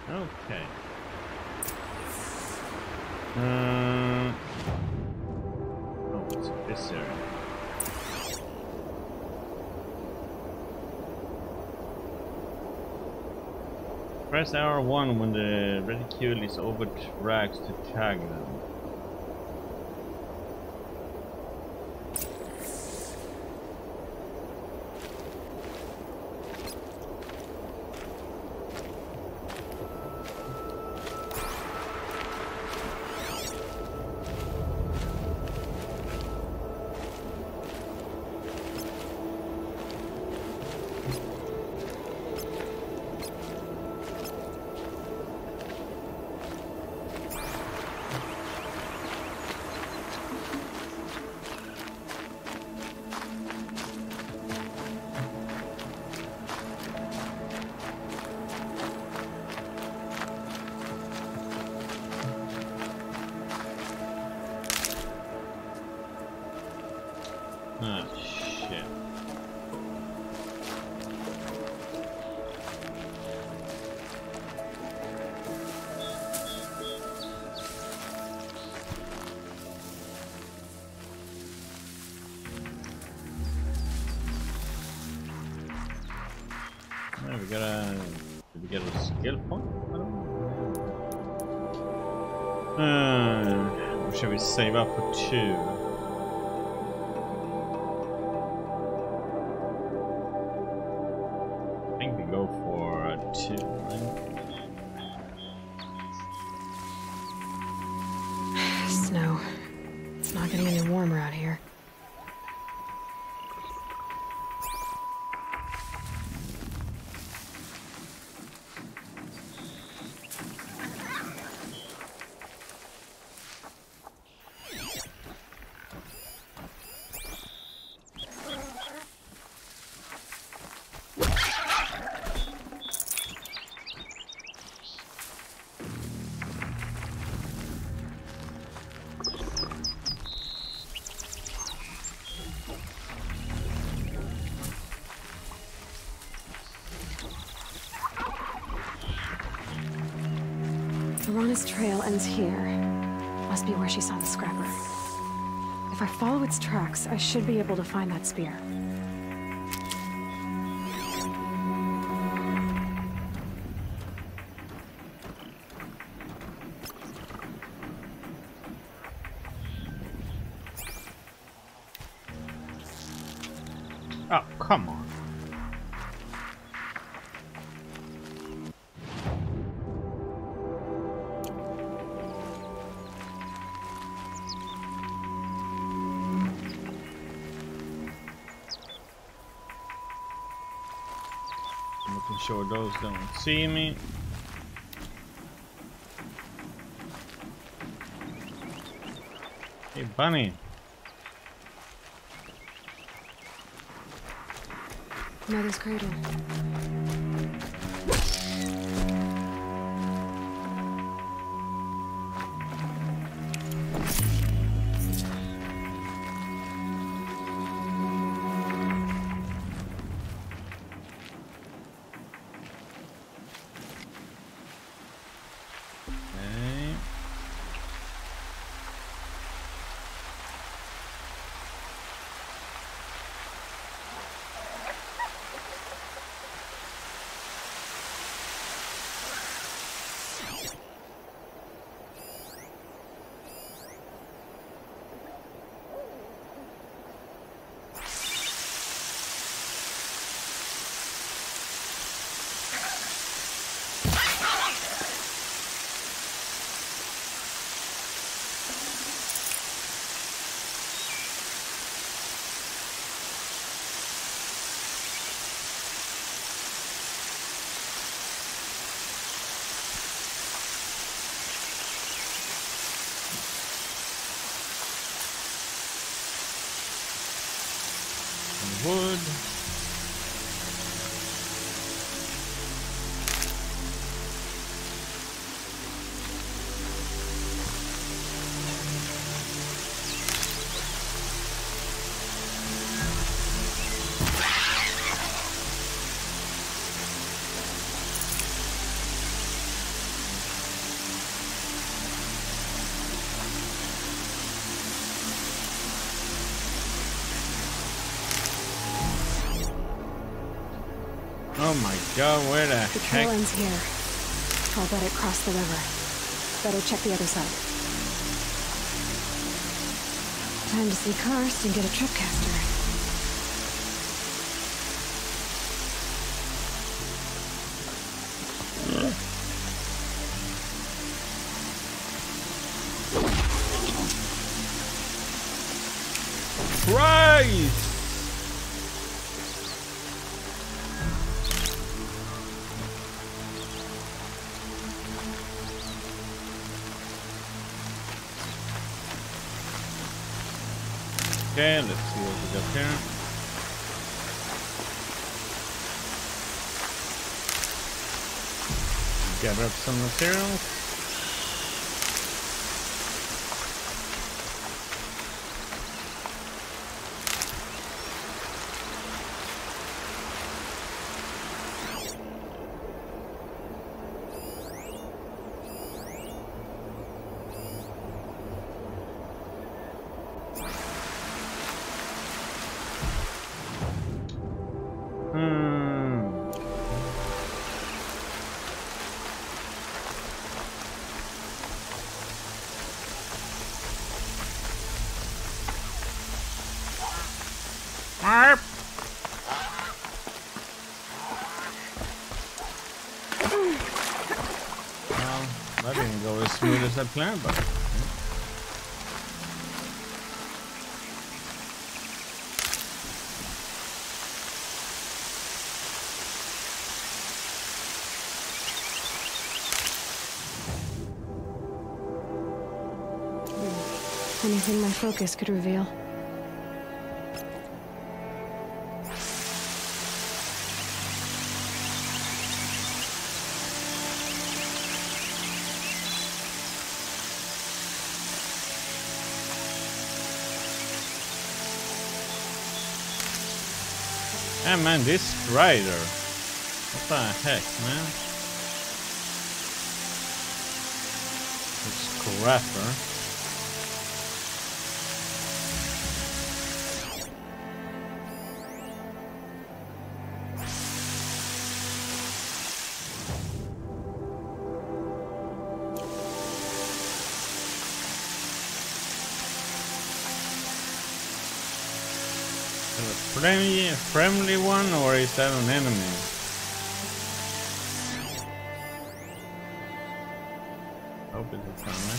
Okay. Oh, what's this area? Press R1 when the reticule is over tracks to tag them. Ah, shit. Yeah, we gotta... Did we get a skill point? I don't know. Or should we save up for 2? Snow. It's not getting any warmer out here. Lorana's trail ends here. Must be where she saw the scrapper. If I follow its tracks, I should be able to find that spear. Oh, come on. Making sure those don't see me. Hey, bunny. Mother's cradle. Wood. Oh my god, where the The heck? trail ends here. I'll bet it crossed the river. Better check the other side. Time to see Karst and get a tripcaster. Christ! Okay, let's see what we got here. Gather up some materials. Arp. Well, that didn't go as smooth as I planned, but Anything my focus could reveal. yeah, man, this strider. What the heck, man? This crapper. Friendly one, or is that an enemy? Hope it's a friendly.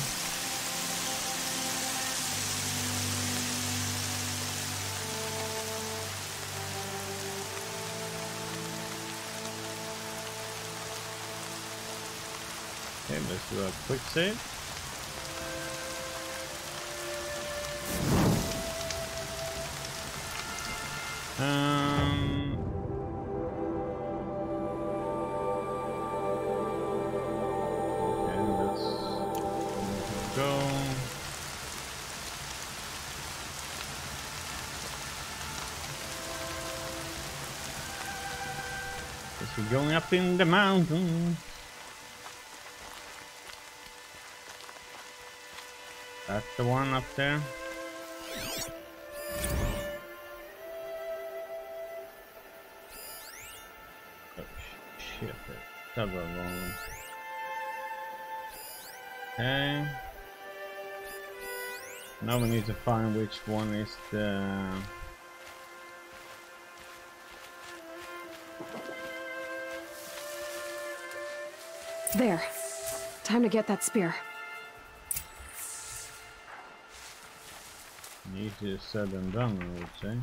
Okay, let's do a quick save. Okay, let's go. Guess we're going up in the mountain. That's the one up there. Shit, several wrong. Okay. Now we need to find which one is the... There. Time to get that spear. Easier said than done, I would say.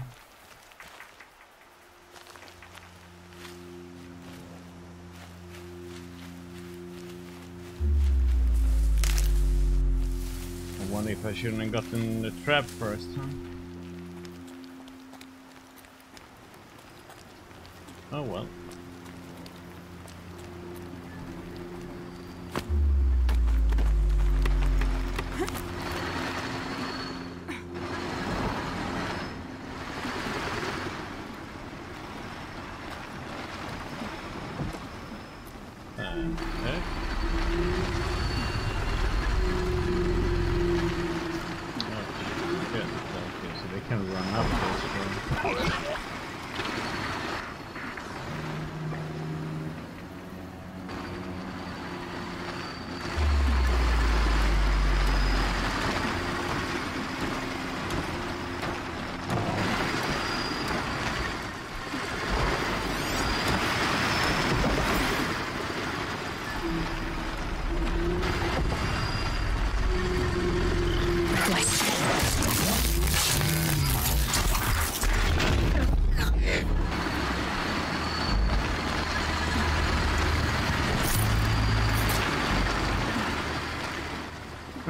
I wonder if I shouldn't have gotten the trap first, huh? Oh well. Okay. Okay, so they can run up this way.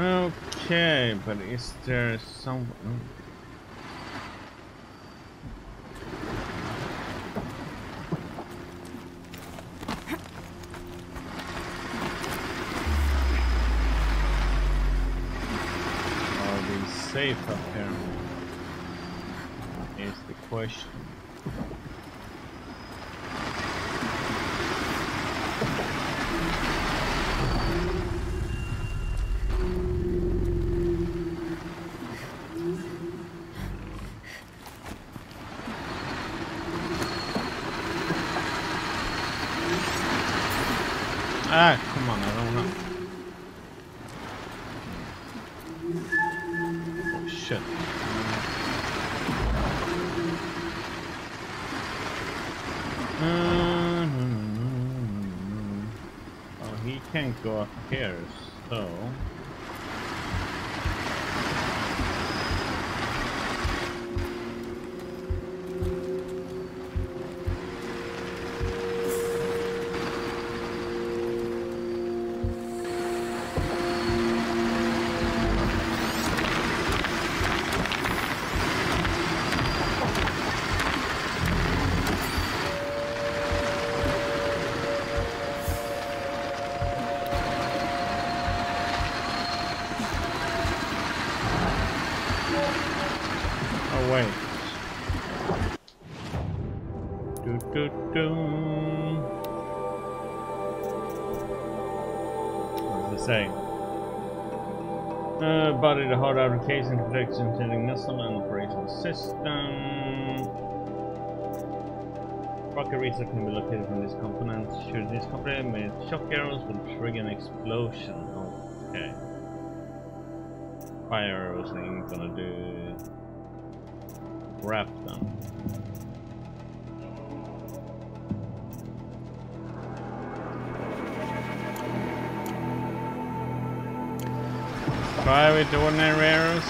Okay, but is there some... Are we safe up here? Is the question. Ah, come on, I don't know. Oh, shit. Oh, he can't go up here, so... Oh, wait. What does it say? Body the hard outer casing protects intending missile and operational system. Rocket reset can be located from these components. Should these components with shock arrows will trigger an explosion. Okay. Fire arrows ain't gonna do. Wrap them. Try with ordinary arrows.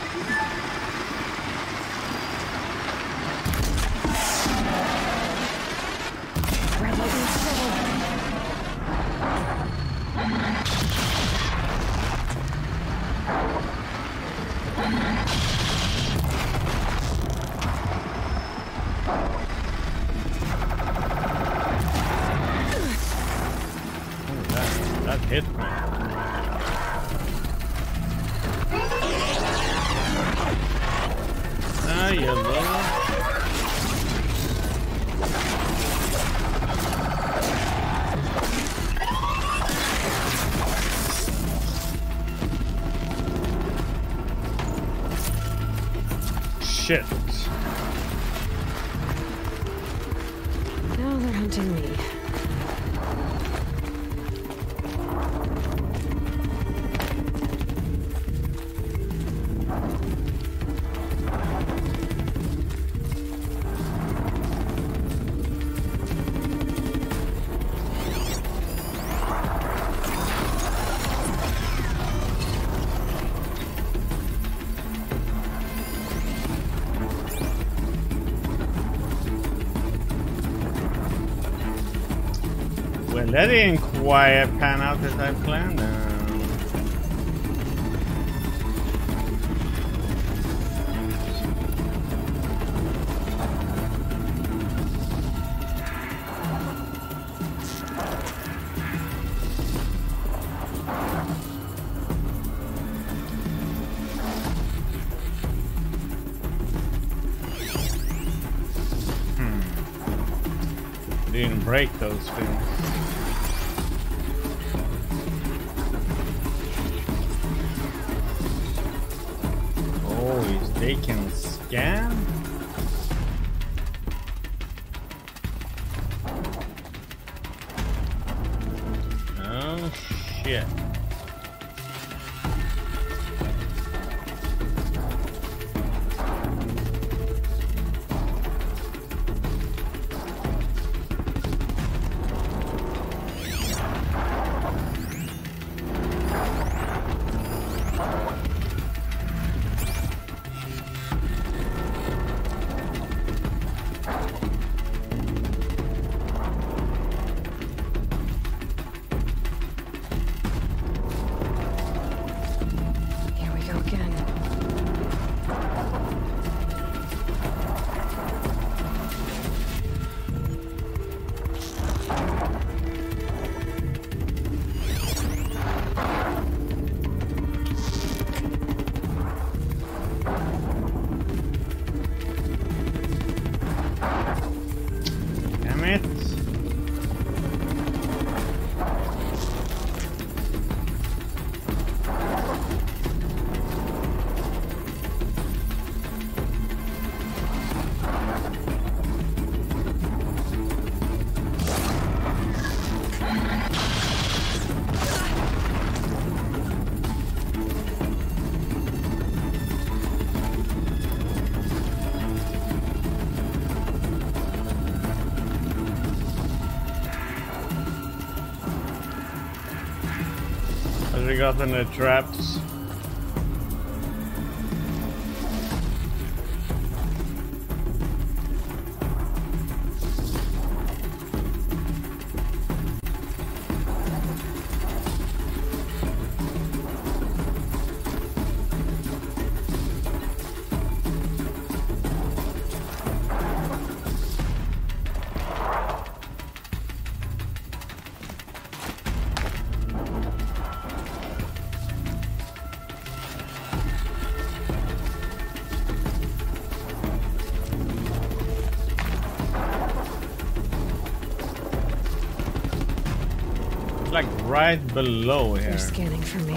That hit me. Ah, yellow. Shit. Now they're hunting me. Well, that didn't quite pan out as I planned. Didn't break those things. Oh, they can scan? Oh shit. it. Has he gotten the traps? Like right below here. They're scanning for me.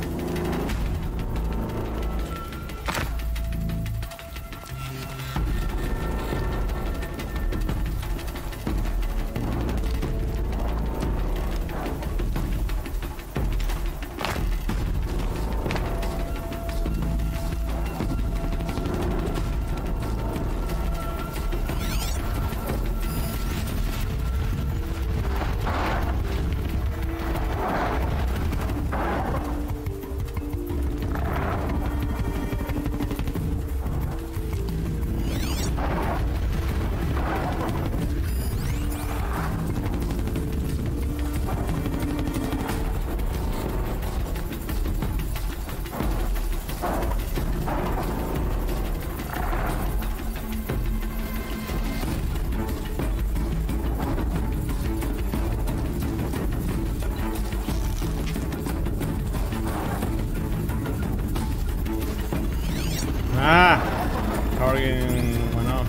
Ah! Target went off.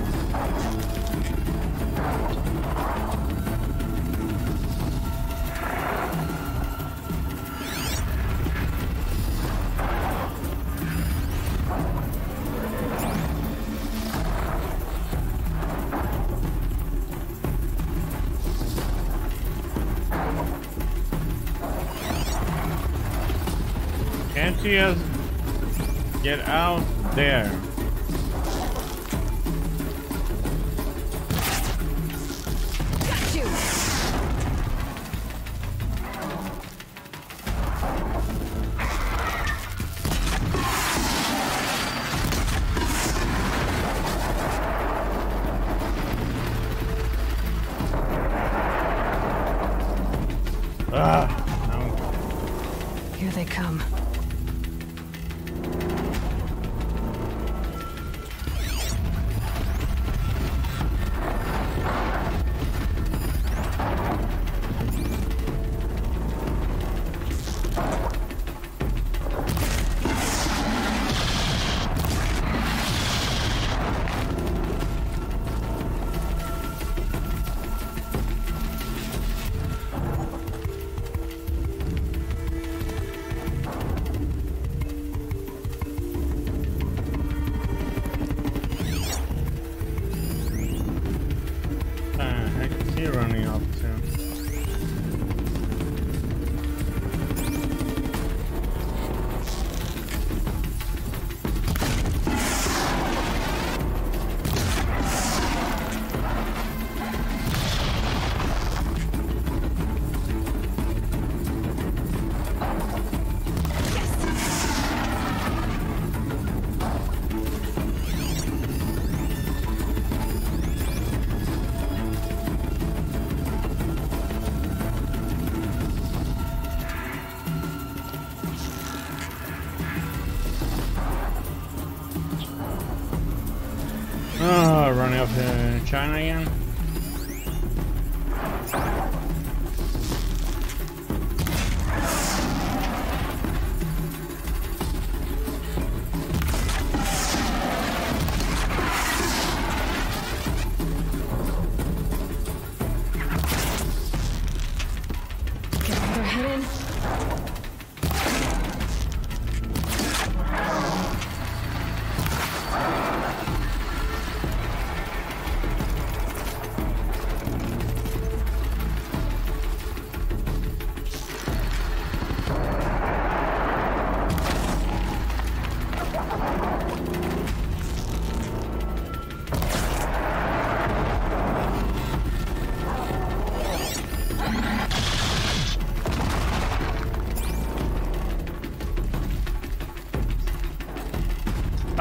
Can't you just get out there? Got you. Ah! No. Here they come. Heck is he running up to? Oh, running up to China again.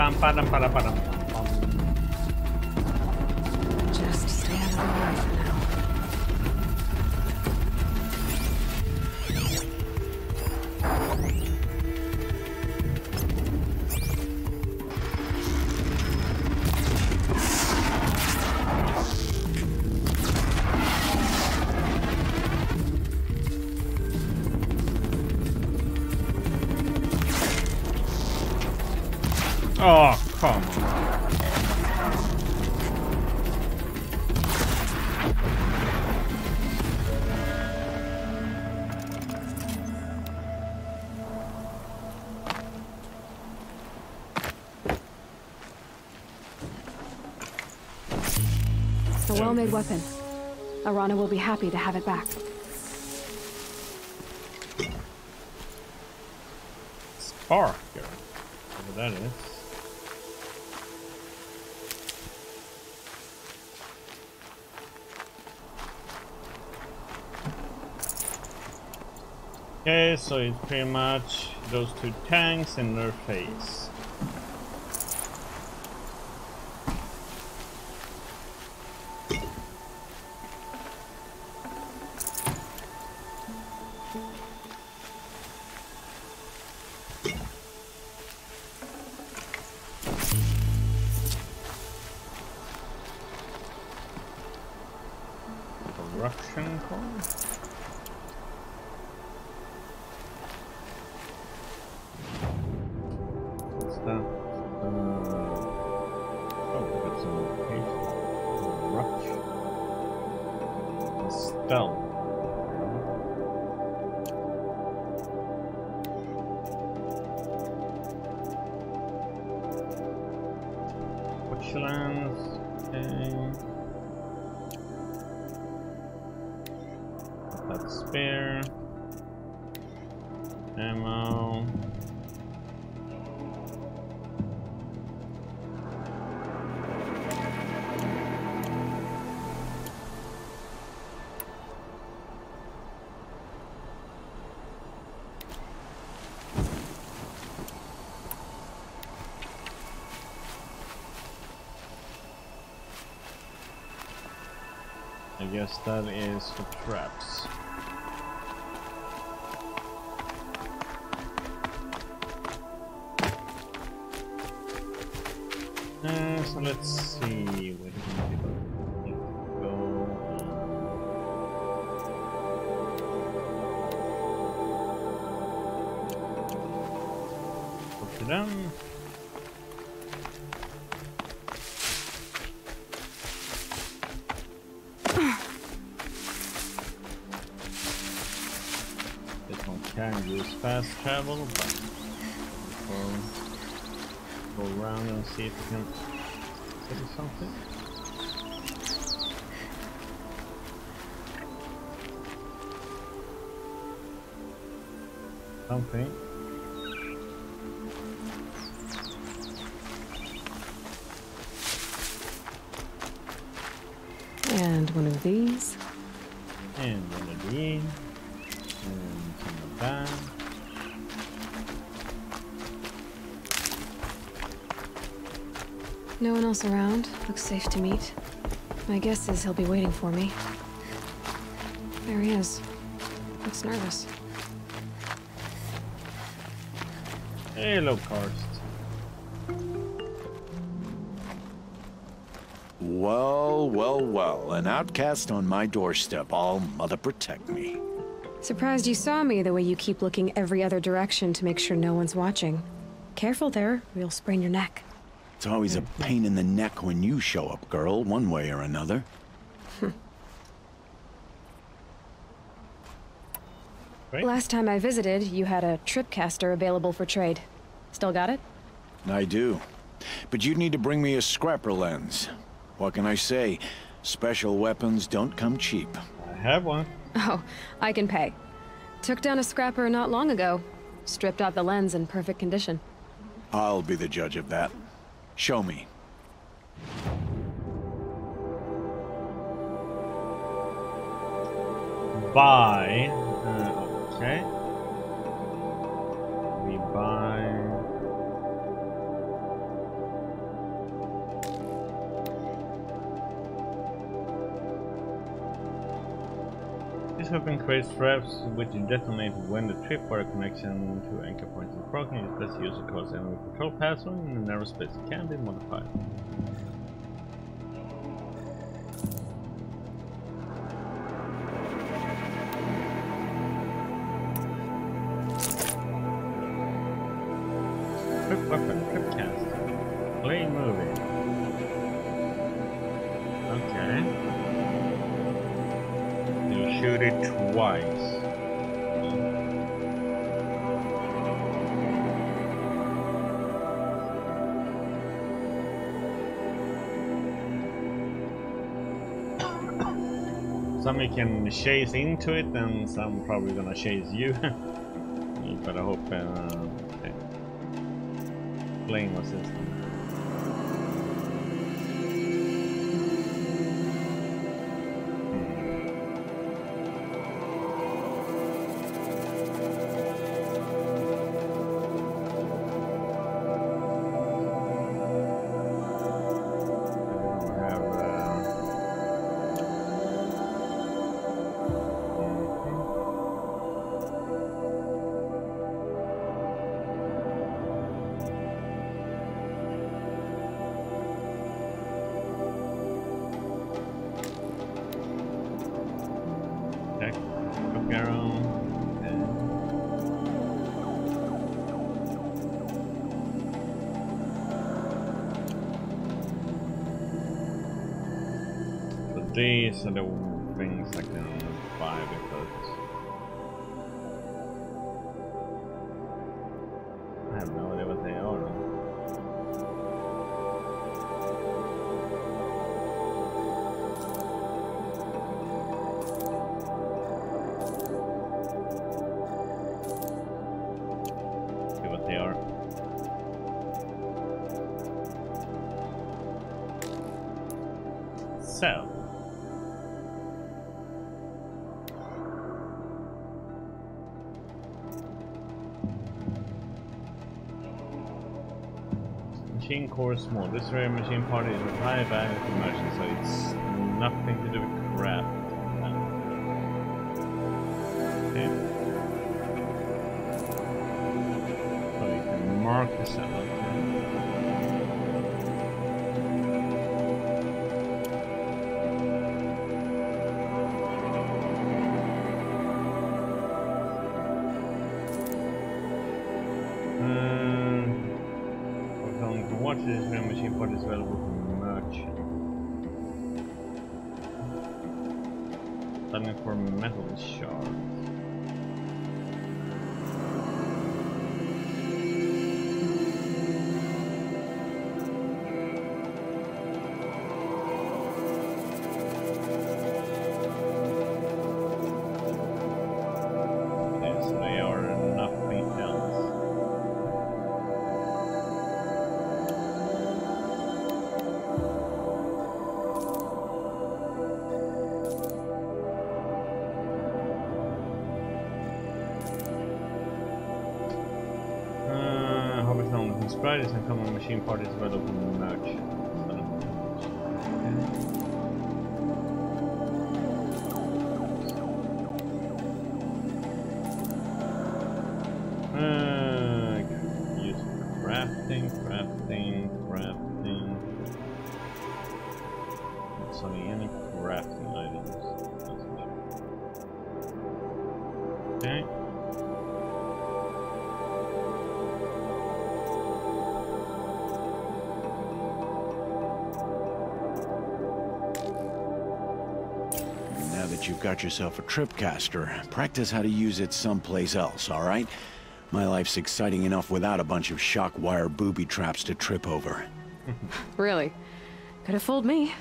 Just stay out of the way for now. Oh, come on. A well-made weapon. Arana will be happy to have it back. Sparker. Whatever that is. Okay, so it's pretty much those two tanks in their face. Corruption core? What's that? Oh, we got some location. Corruption. Stealth. Lands. Okay. That's spare. Ammo. I guess that is for traps. So let's see where do we go. Go to them. Can use fast travel, but we'll go around and see if we can see something. Something. And one of these. And one of these. And some of that. No one else around. Looks safe to meet. My guess is he'll be waiting for me. There he is. Looks nervous. Hello, Karst. Well, well, well. An outcast on my doorstep. All mother protect me. Surprised you saw me the way you keep looking every other direction to make sure no one's watching. Careful there, or you'll sprain your neck. It's always a pain in the neck when you show up, girl, one way or another. Right? Last time I visited, you had a tripcaster available for trade. Still got it? I do. But you'd need to bring me a scrapper lens. What can I say? Special weapons don't come cheap. I have one. Oh, I can pay. Took down a scrapper not long ago. Stripped out the lens in perfect condition. I'll be the judge of that. Show me. Buy. Okay. We buy. This weapon creates traps which detonate when the tripwire connection to anchor point is broken. It is best used across enemy control paths or in a narrow space. It can be modified. Trip weapon, trip cast. Play movie. Okay. You shoot it twice. Some you can chase into it, and some probably gonna chase you. But I hope okay. Playing assistant. These are the things I can buy because I have no idea what they are. See what they are. So. Machine core small. This rare machine part is a high value commercial, so it's nothing to do with craft. Okay. So you can mark this out. Watch this rare machine part is available from merchant. Looking for metal shards. Okay, so they are nothing else. Sprite is a common machine part is available from merch. Use crafting. Not selling any crafting items. That's for sure. Okay. You've got yourself a tripcaster. Practice how to use it someplace else, all right? My life's exciting enough without a bunch of shock wire booby traps to trip over. Really? Could have fooled me.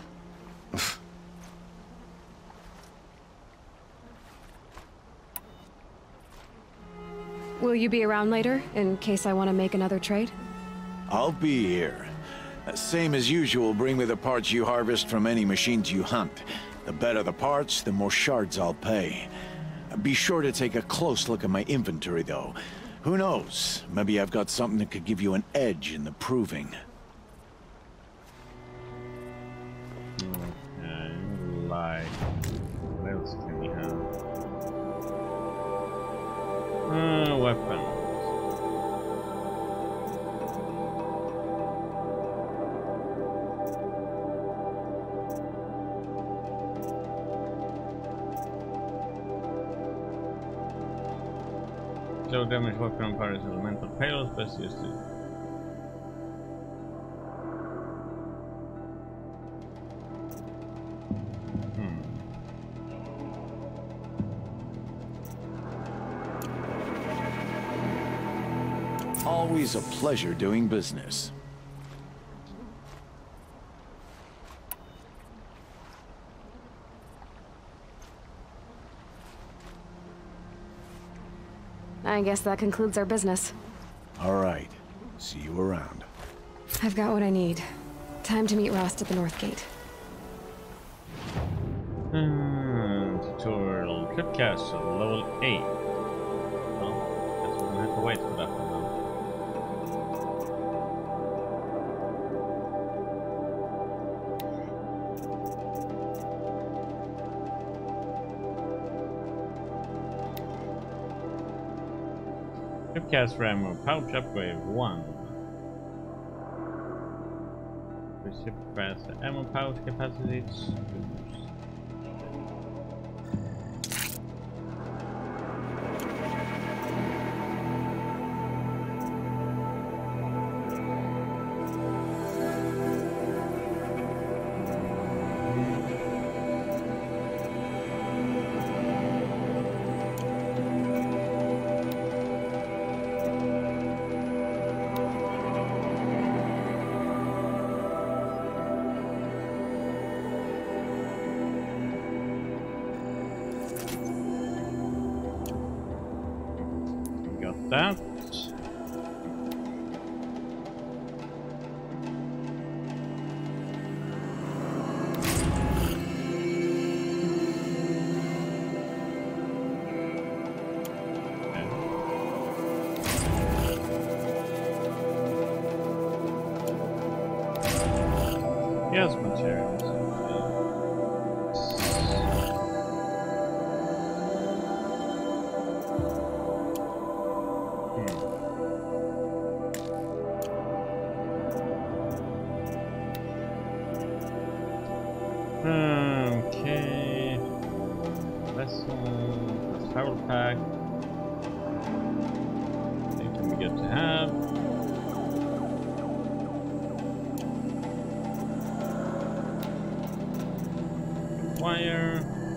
Will you be around later, in case I want to make another trade? I'll be here. Same as usual, bring me the parts you harvest from any machines you hunt. The better the parts, the more shards I'll pay. Be sure to take a close look at my inventory, though. Who knows? Maybe I've got something that could give you an edge in the proving. Okay, like... What else can we have? weapon. Low damage weapon on powers elemental payloads, best used to. Always a pleasure doing business. I guess that concludes our business. All right. See you around. I've got what I need. Time to meet Rost at the North Gate. Tutorial. Trip Castle, level 8. Well, guess we're gonna have to wait for that one now. Trip Castle ammo, pouch upgrade 1. Ship faster ammo pouch capacity 2. That. Yes, materials. Okay. Vessel, travel pack. I think can be good to have. Wire.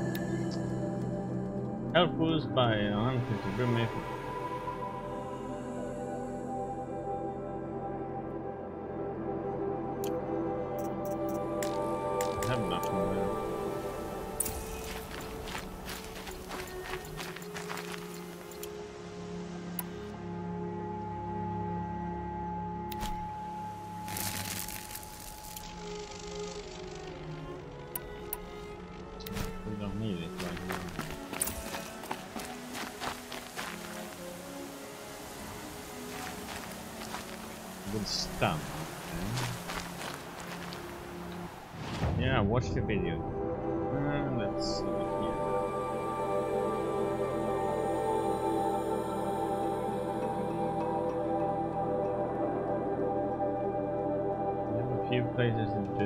Health boost by 150 roommate. I have nothing there. We don't need it right now. Good stun. Okay. Yeah, watch the video. Let's see here. We have a few places to do.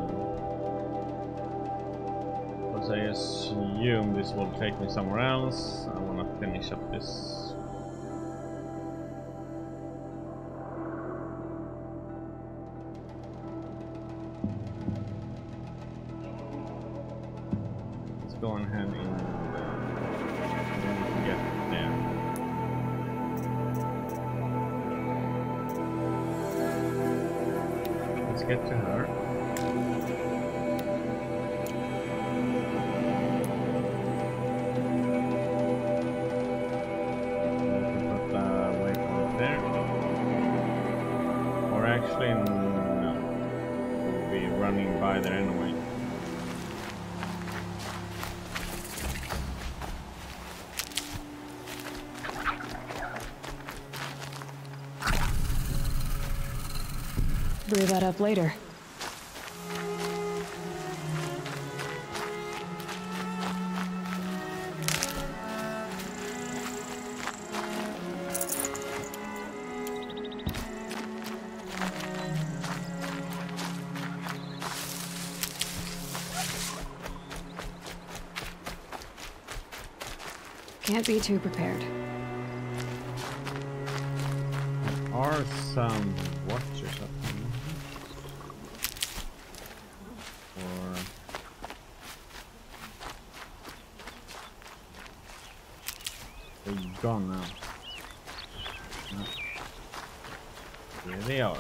Because I assume this will take me somewhere else. I want to finish up this. Go on ahead and get there. Let's get to her. Put the waypoint there. Or actually, no. We'll be running by there anyway. Brew that up later. Can't be too prepared. There are some watchers up here. Or they're gone now. No. Here they are.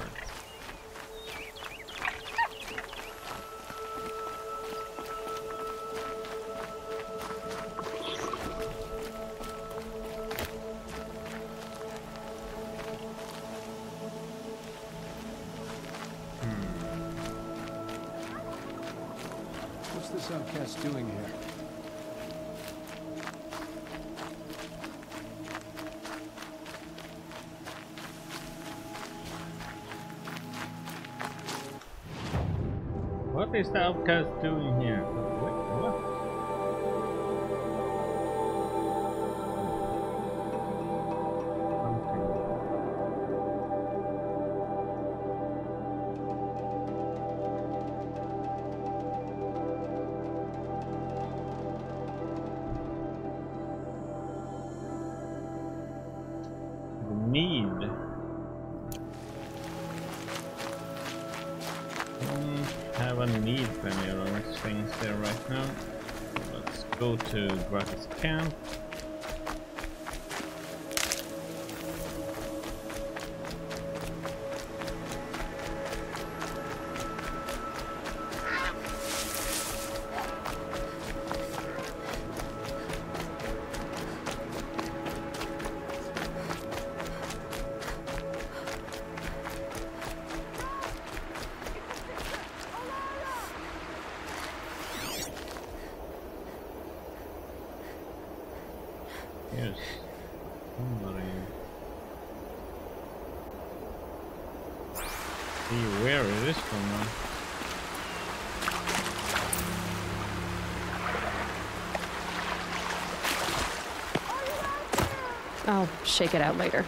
What's this outcast doing here? What is the outcast doing here? What? Need. Have a need for any of those things there right now. Let's go to Gratis Camp. Yes. Somebody. See where it is from now. I'll shake it out later.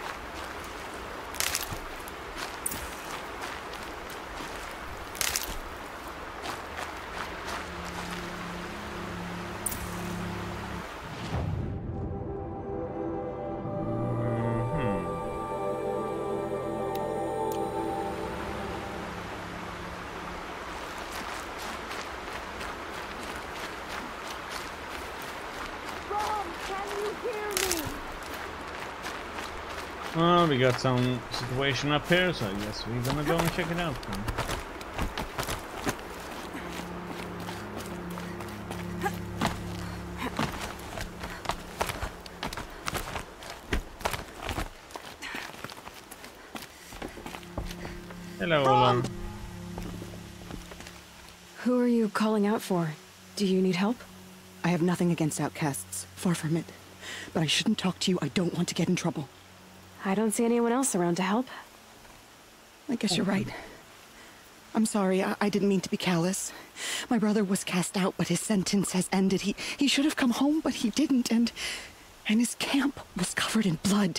Well, we got some situation up here, so I guess we're gonna go and check it out then. Hello, Ola. Who are you calling out for? Do you need help? I have nothing against outcasts, far from it. But I shouldn't talk to you. I don't want to get in trouble. I don't see anyone else around to help. I guess you're right. I'm sorry, I didn't mean to be callous. My brother was cast out, but his sentence has ended. He should have come home, but he didn't, and his camp was covered in blood.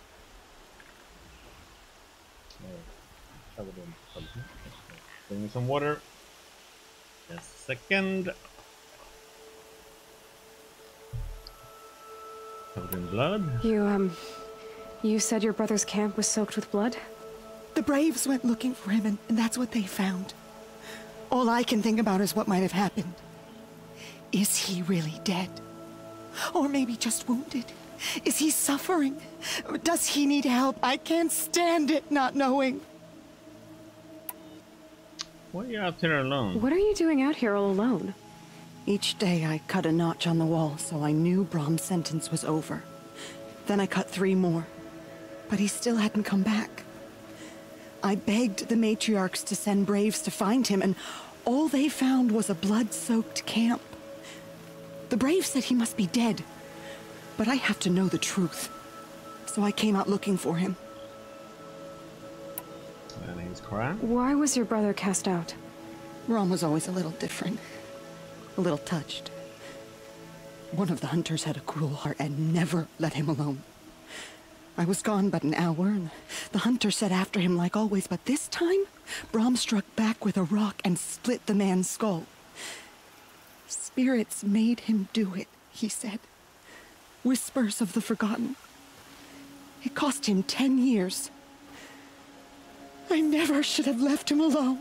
Bring me some water. Just a second. Covered in blood. You said your brother's camp was soaked with blood? The Braves went looking for him, and that's what they found. All I can think about is what might have happened. Is he really dead? Or maybe just wounded? Is he suffering? Does he need help? I can't stand it not knowing. Why are you out there alone? What are you doing out here all alone? Each day I cut a notch on the wall, so I knew Brahm's sentence was over. Then I cut 3 more. But he still hadn't come back. I begged the matriarchs to send Braves to find him, and all they found was a blood-soaked camp. The Braves said he must be dead, but I have to know the truth. So I came out looking for him. And he's crying. Why was your brother cast out? Rom was always a little different. A little touched. One of the hunters had a cruel heart and never let him alone. I was gone but an hour, and the hunter set after him like always, but this time, Brahm struck back with a rock and split the man's skull. Spirits made him do it, he said. whispers of the forgotten. It cost him 10 years. I never should have left him alone.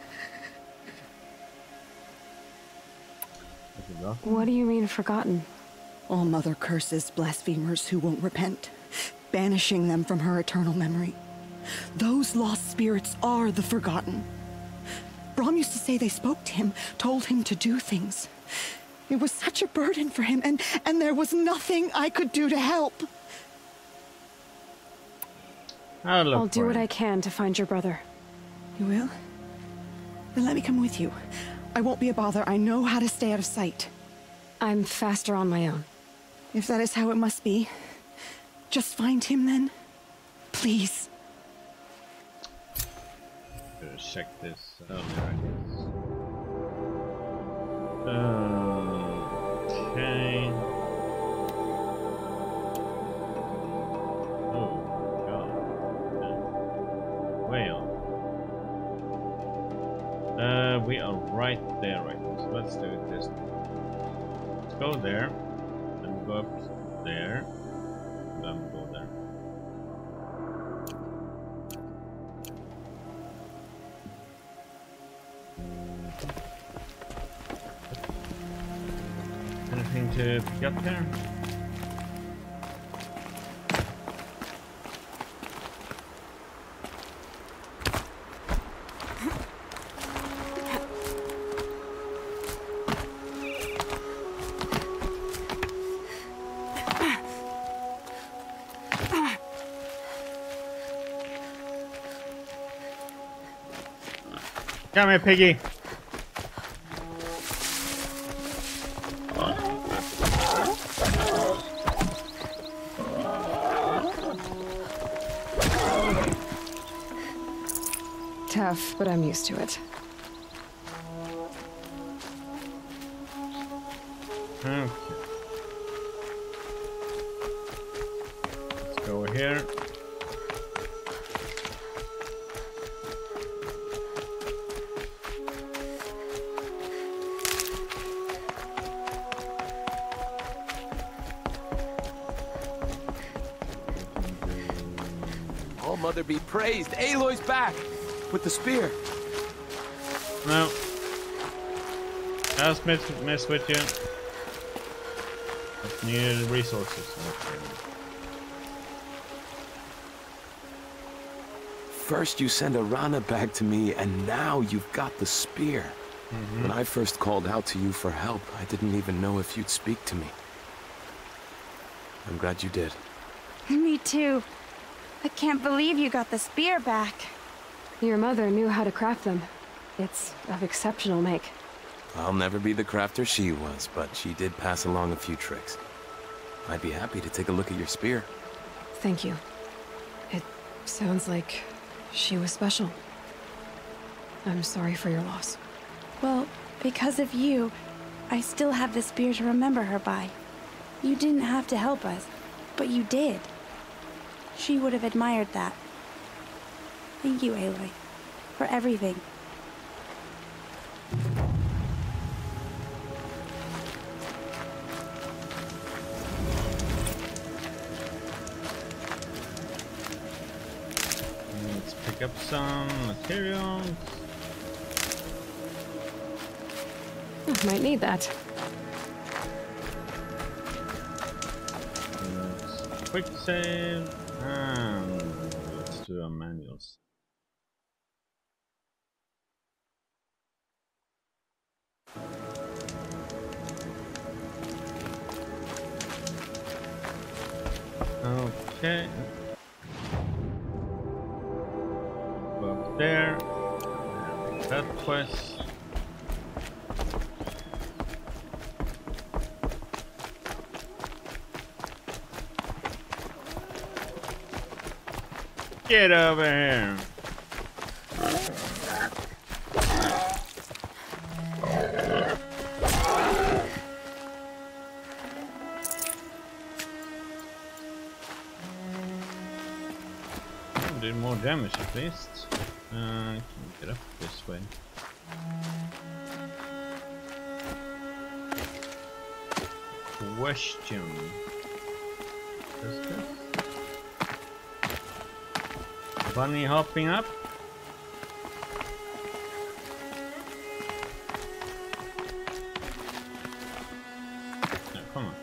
What do you mean, forgotten? All Mother curses blasphemers who won't repent, banishing them from her eternal memory. Those lost spirits are the forgotten. Brom used to say they spoke to him, told him to do things. It was such a burden for him, and there was nothing I could do to help. I'll do what I can to find your brother. You will? Then let me come with you. I won't be a bother. I know how to stay out of sight. I'm faster on my own. If that is how it must be, just find him then. Please. Better check this earlier, I guess. Okay. Oh god. Way on. We are right there right now, so let's do it this way. Let's go there, then go up there, then go there. Anything to pick up there? Come here, piggy. Tough, but I'm used to it. Okay. Let's go here. Oh, Mother be praised. Aloy's back with the spear. No. I'll mess with you. Just needed resources. First you send a Rana back to me, and now you've got the spear. When I first called out to you for help, I didn't even know if you'd speak to me. I'm glad you did. Me too. I can't believe you got the spear back. Your mother knew how to craft them. It's of exceptional make. I'll never be the crafter she was, but she did pass along a few tricks. I'd be happy to take a look at your spear. Thank you. It sounds like she was special. I'm sorry for your loss. Well, because of you, I still have the spear to remember her by. You didn't have to help us, but you did. She would have admired that. Thank you, Aloy, for everything. Let's pick up some materials. Might need that. Let's quick save and let's do our manuals. Okay. Go up there. That quest. Get over here. Did more damage at least. Can get up this way. Question. What is this? Bunny hopping up? No, come on.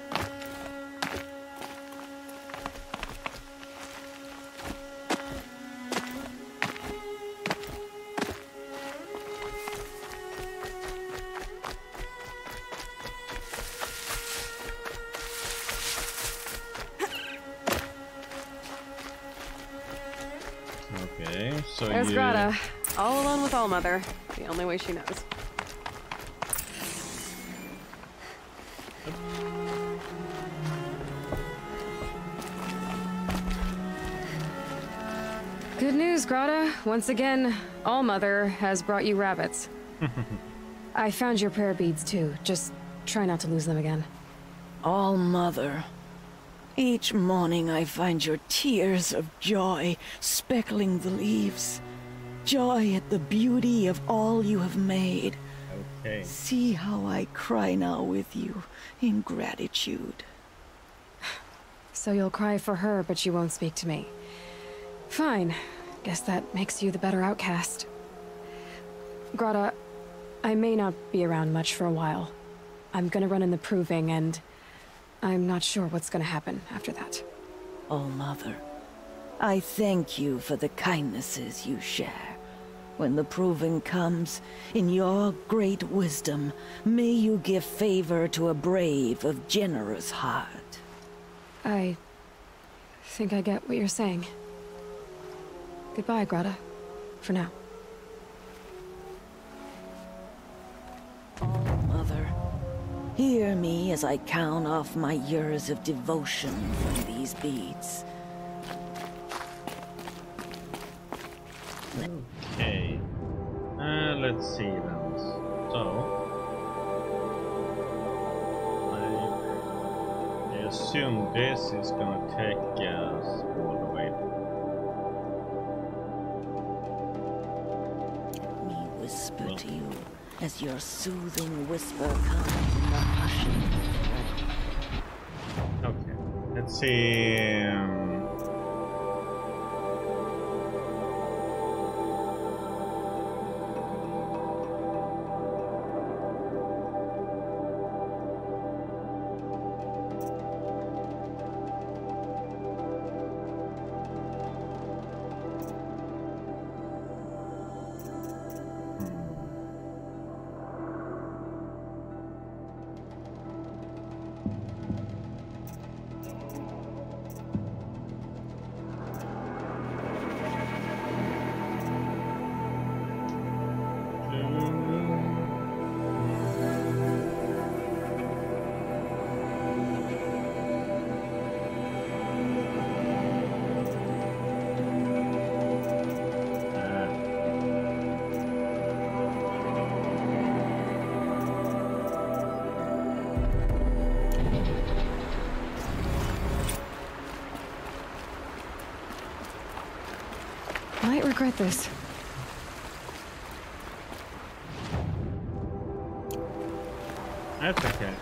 Okay, so There's you... Grata, all alone with Allmother, the only way she knows. Good news, Grata. Once again, Allmother has brought you rabbits. I found your prayer beads too. Just try not to lose them again. All Mother. Each morning I find your tears of joy speckling the leaves. Joy at the beauty of all you have made. Okay. See how I cry now with you in gratitude. So you'll cry for her, but you won't speak to me. Fine. Guess that makes you the better outcast. Grata, I may not be around much for a while. I'm gonna run in the proving, and I'm not sure what's gonna happen after that. All Mother, I thank you for the kindnesses you share. When the proving comes, in your great wisdom, may you give favor to a brave of generous heart. I think I get what you're saying. Goodbye, Grata. For now. All Mother, hear me as I count off my years of devotion from these beads. Okay. Let's see then. So, I assume this is gonna take us all the way. Let me whisper to you as your soothing whisper comes in the hushing. Okay. Let's see. Might regret this. That's okay.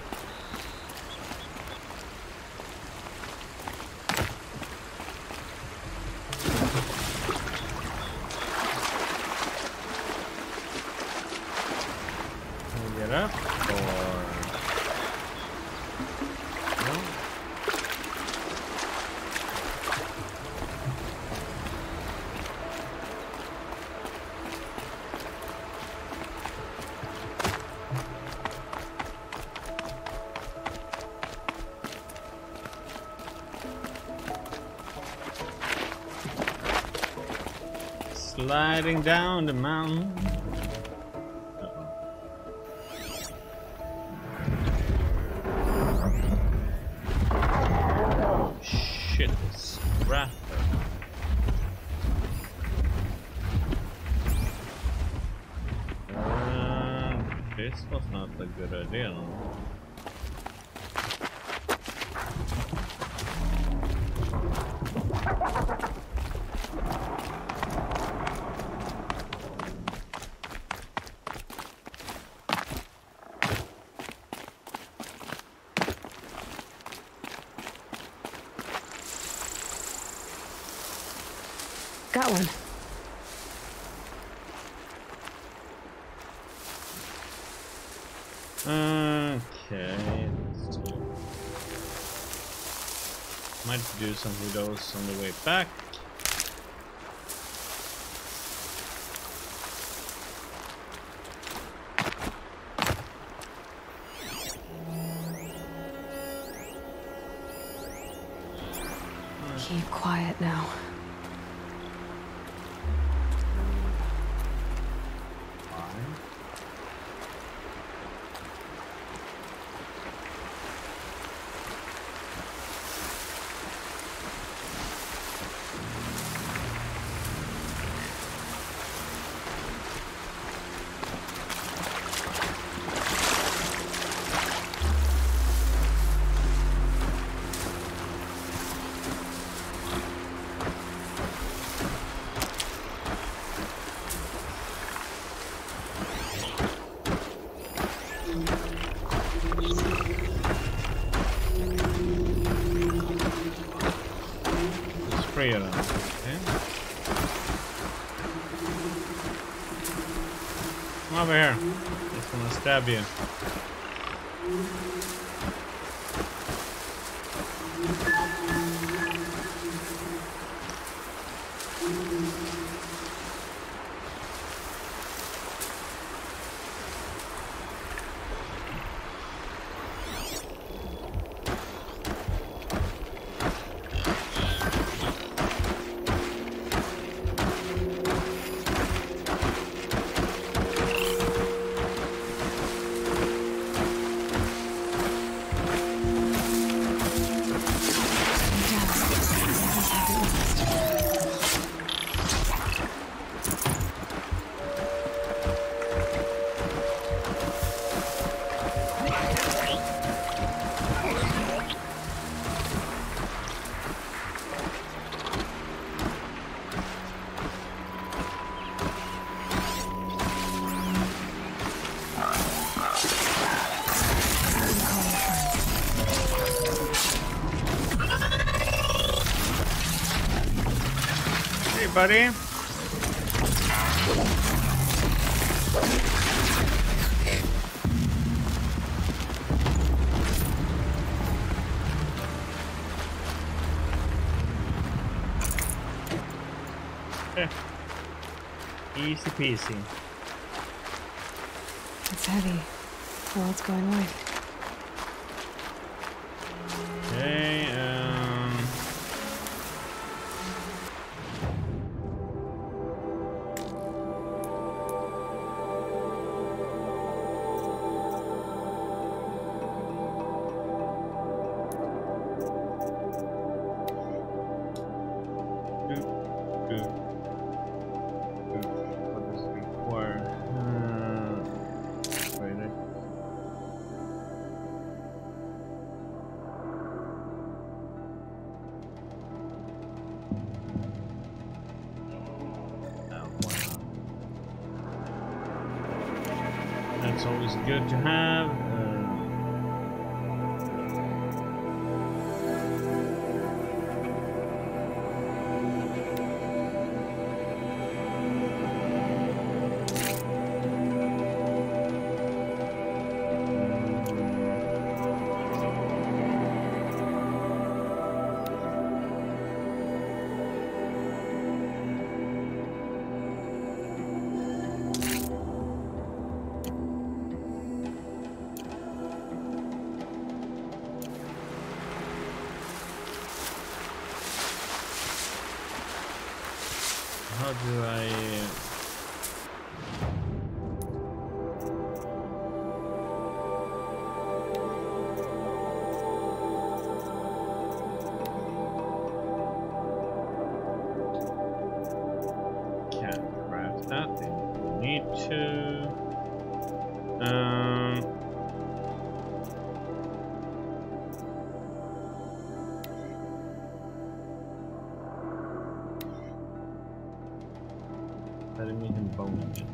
Can we get up or no? Sliding down the mountain. Oh shit, it's raptor. This was not a good idea. No? that one. Okay, let's see. Might do some of those on the way back. Keep quiet now. Spray around, okay? Come over here. Just gonna stab you. Buddy. Okay. Easy peasy. It's heavy. Well, it's going away. Okay, what is required? Wait. That's always good to have. How do I... Can't craft that thing. Need to... Better meet him bone again.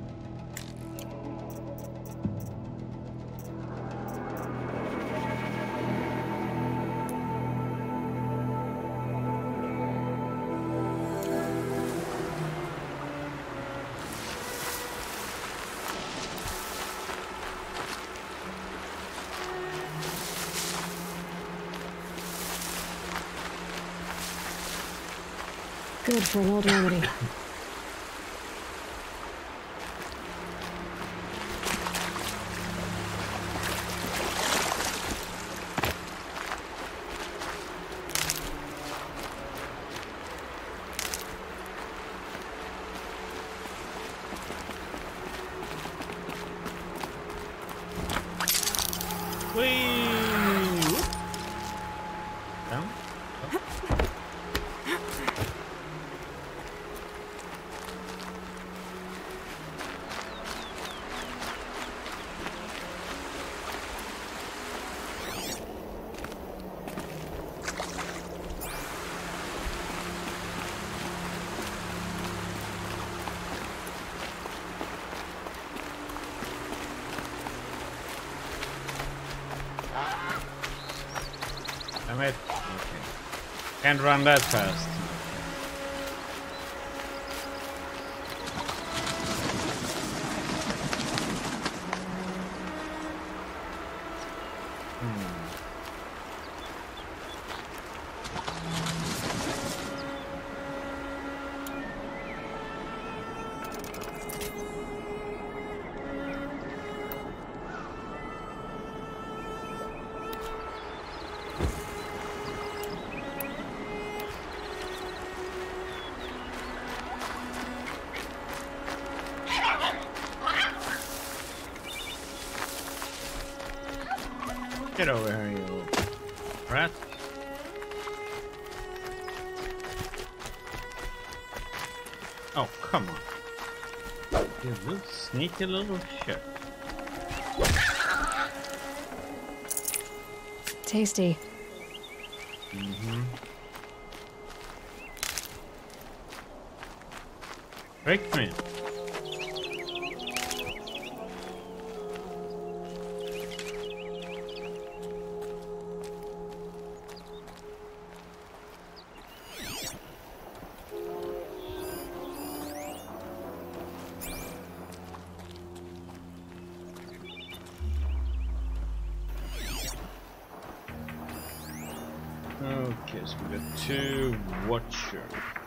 Good for an old remedy. Damn it. Okay. Can't run that fast. Get over here, you rat. Oh, come on. You little sneaky little shit. Tasty. Mm-hmm. Tricked me. Okay, so we got 2 Watcher.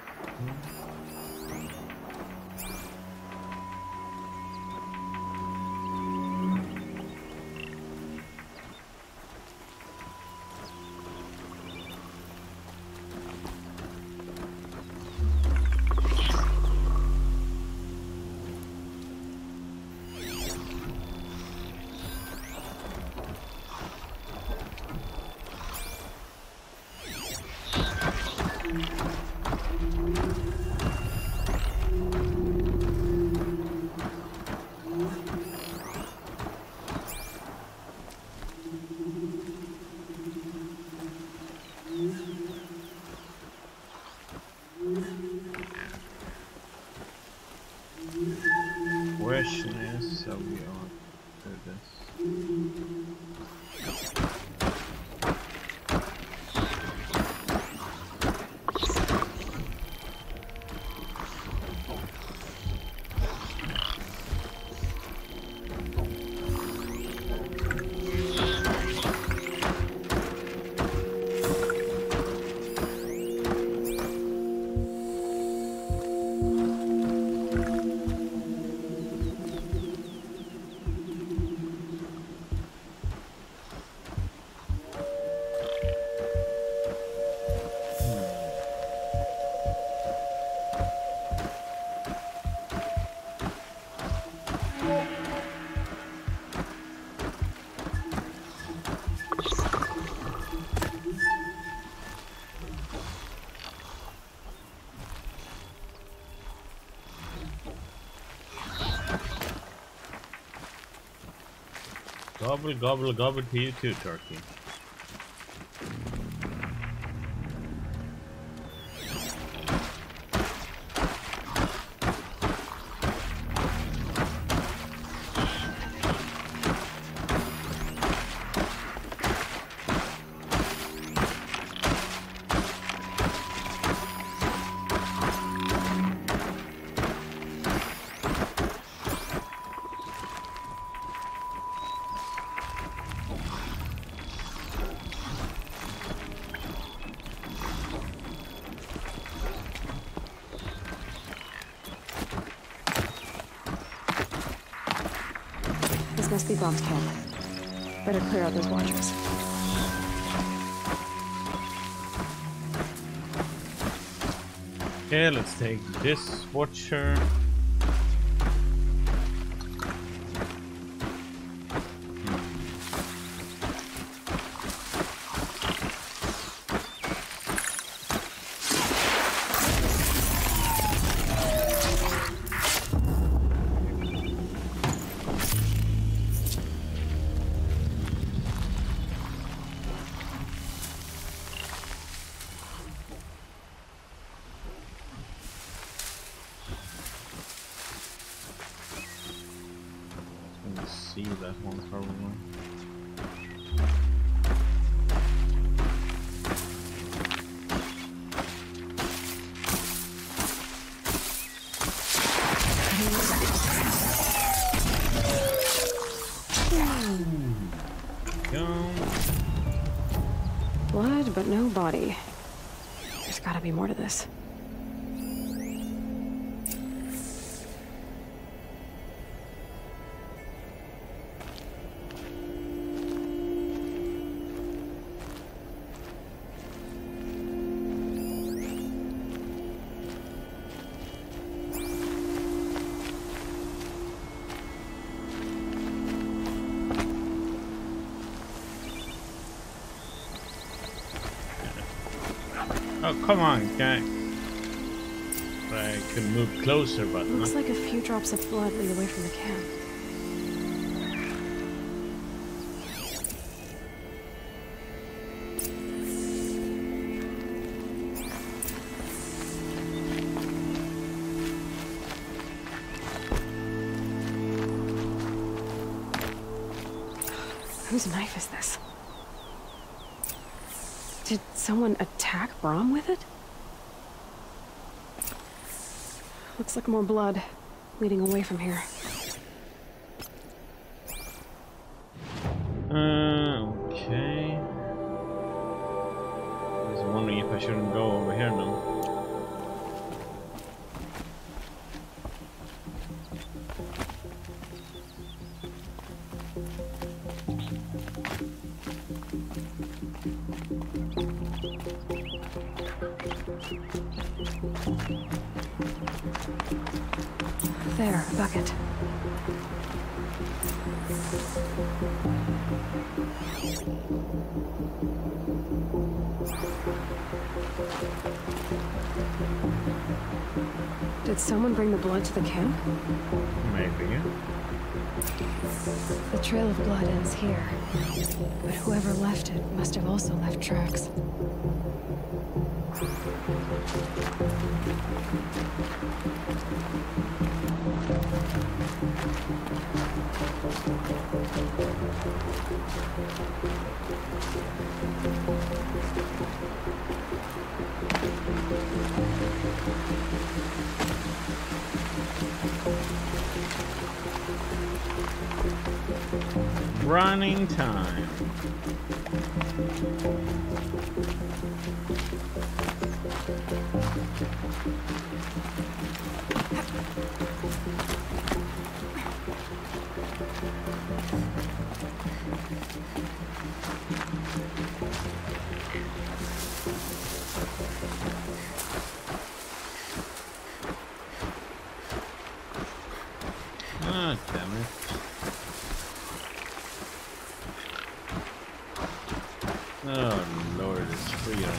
Question is, so we are do this. Gobble, gobble, gobble to you too, turkey. Must be Brom's camp. Better clear out those watchers. Okay, let's take this watcher. See that one probably. Blood, but no body. There's gotta be more to this. Oh, come on, guy. I could move closer, but Looks like a few drops of blood lead away from the camp. Whose knife is this? Did someone attack Brom with it? Looks like more blood leading away from here. Okay. I was wondering if I shouldn't go over here now. There, a bucket. Did someone bring the blood to the camp? Maybe. The trail of blood ends here, but whoever left it must have also left tracks. Running time. Ah, damn it. Oh Lord, it's freedom.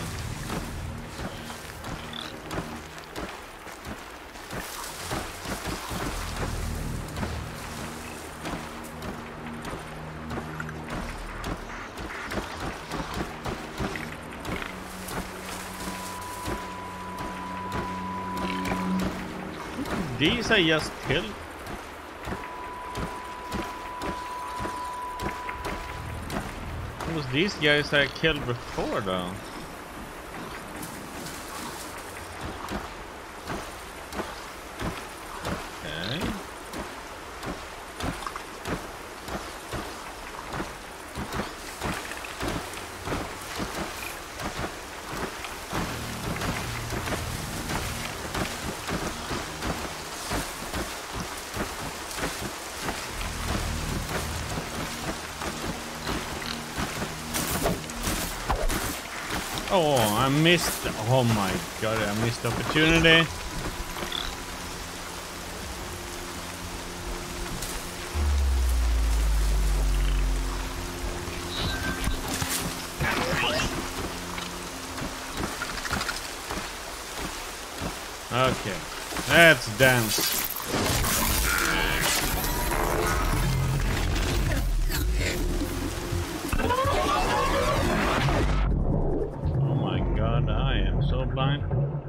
These I just killed. It was these guys I killed before though. Okay. Oh, I missed. Oh my god, I missed the opportunity. Okay, let's dance. Oh my god, I am so blind.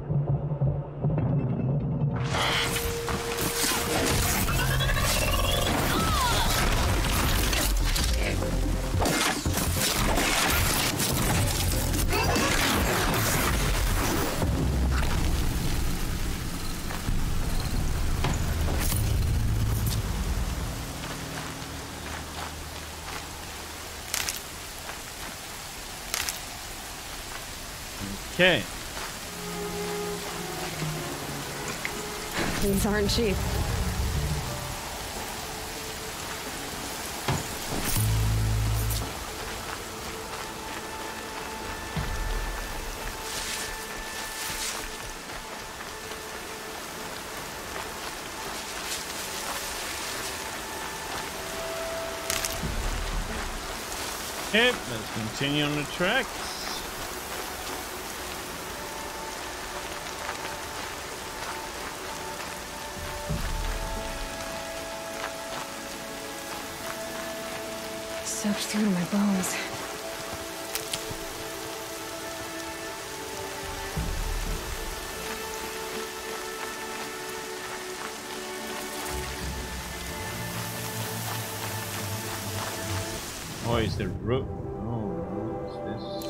Okay. These aren't cheap. Okay, let's continue on the tracks. Soaked through to my bones. Oh, is the root? Oh, what's this?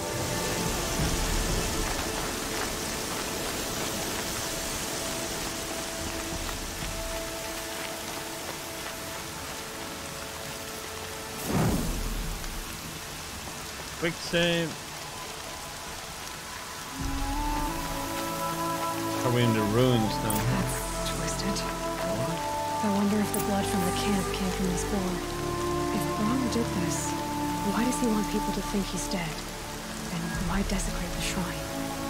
Quick save. Probably in the ruins now. That's twisted. I wonder if the blood from the camp came from this boar. If Braun did this, why does he want people to think he's dead? And why desecrate the shrine?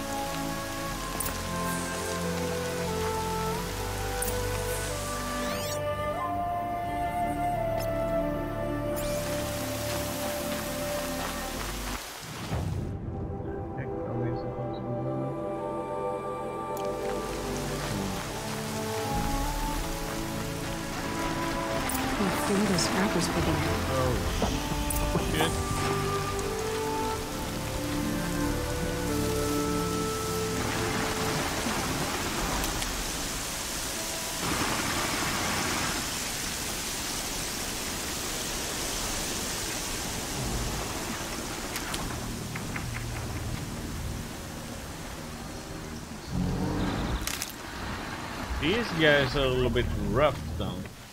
Heck, are we supposed to do? Who are those scrappers picking at? Oh, shit. These guys are a little bit rough though.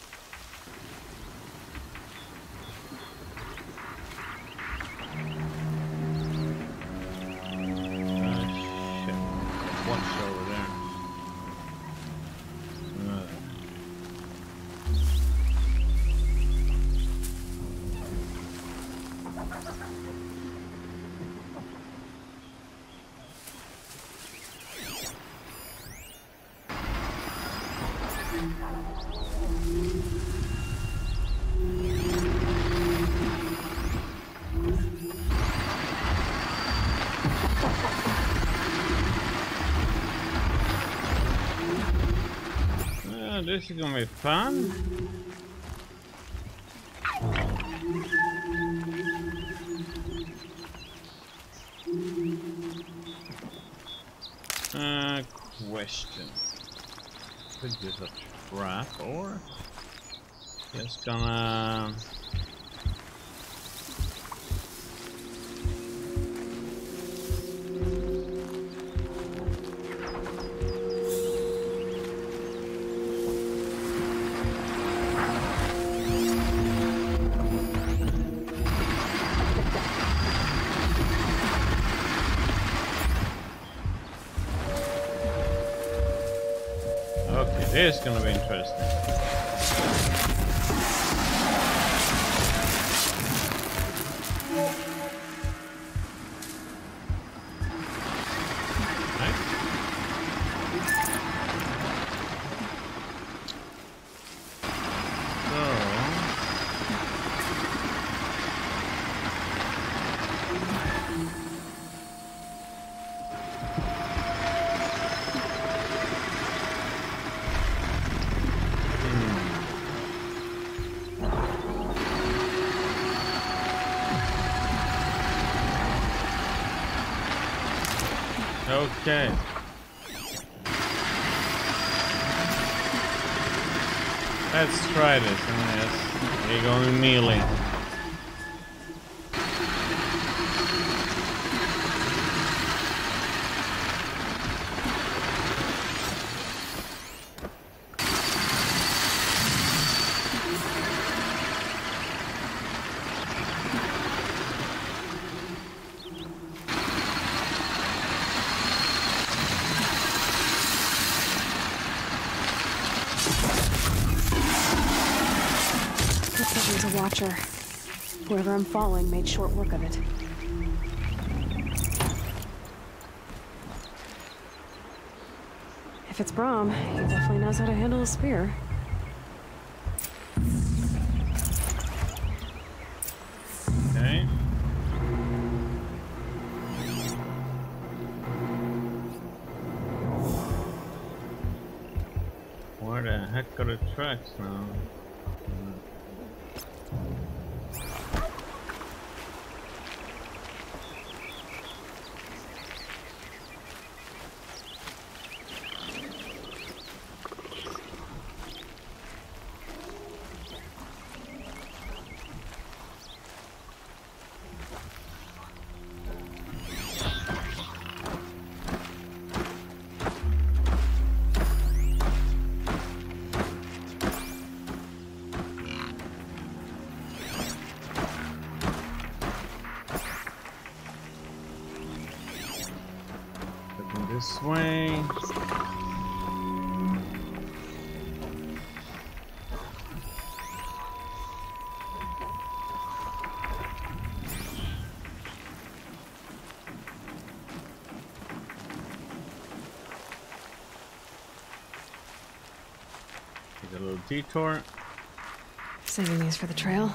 This is gonna be fun. Question. Could use a trap or just gonna this is gonna be interesting. Okay. Let's try this. Yes, we're going melee. Precision's a watcher. Whoever I'm following made short work of it. If it's Brahm, he definitely knows how to handle a spear. Okay. Where the heck are the tracks now? This way. Take a little detour. Saving these for the trail.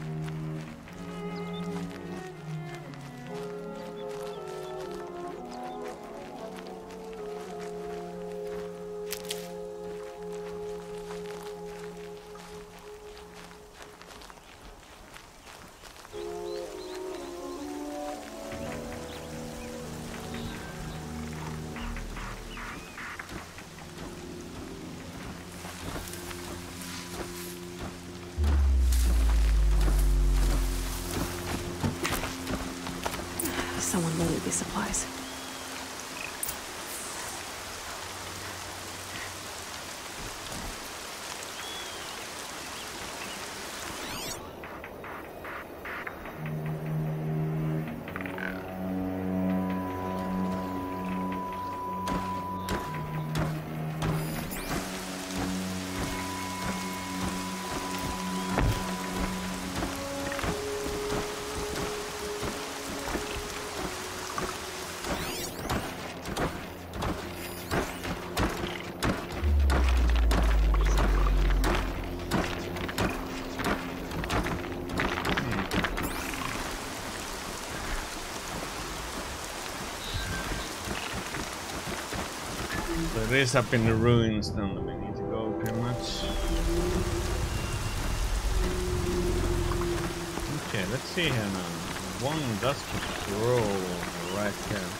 Someone loaded these supplies. So it is up in the ruins then that we need to go pretty much. Okay, let's see here now. One dust patrol right here.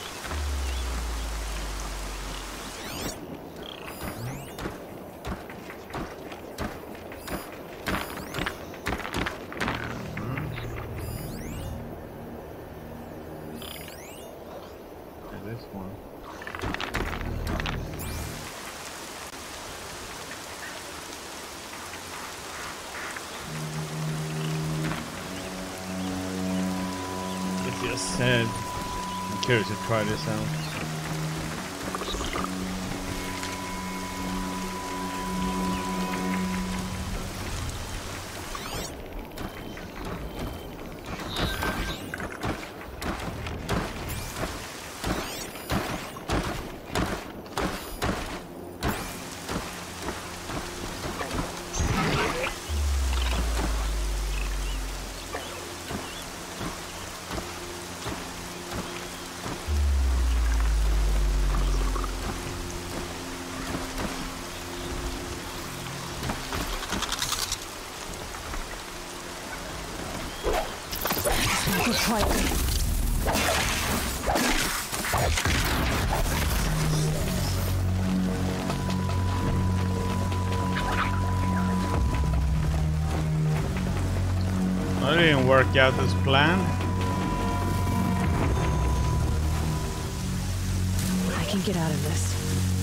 This one. Just said, I'm curious to try this out. Quietly. work out as planned? I can get out of this.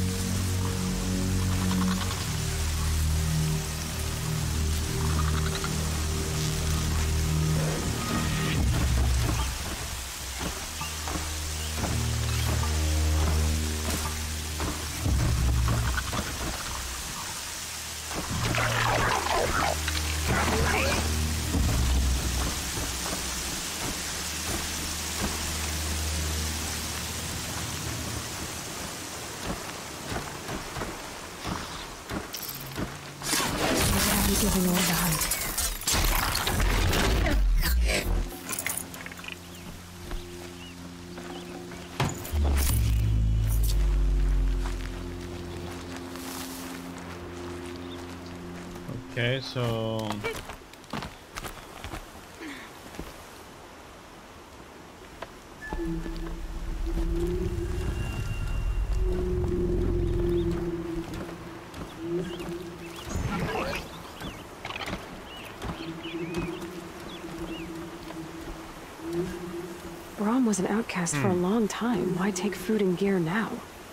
Giving away the hunt. Okay, so Brom was an outcast for a long time. Why take food and gear now?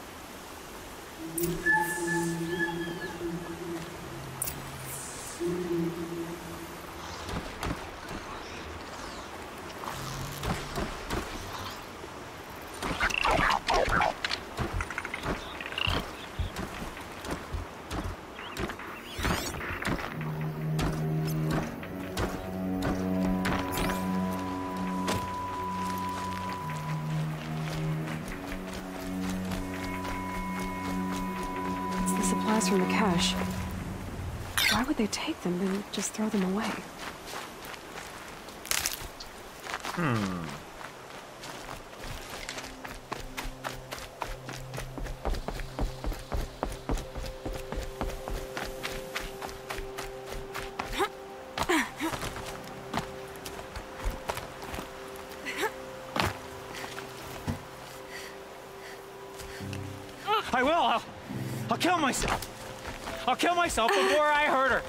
Supplies from the cache. Why would they take them and just throw them away? I will. I'll kill myself. I'll kill myself before I hurt her.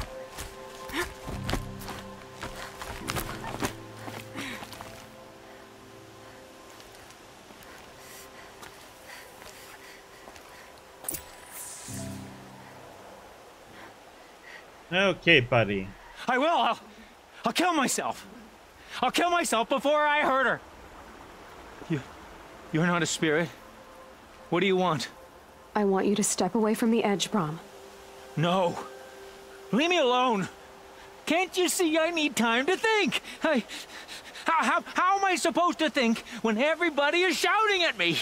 okay, buddy. I will. I'll kill myself. I'll kill myself before I hurt her. You're not a spirit. What do you want? I want you to step away from the edge, Brom. No. Leave me alone. Can't you see I need time to think? How am I supposed to think when everybody is shouting at me?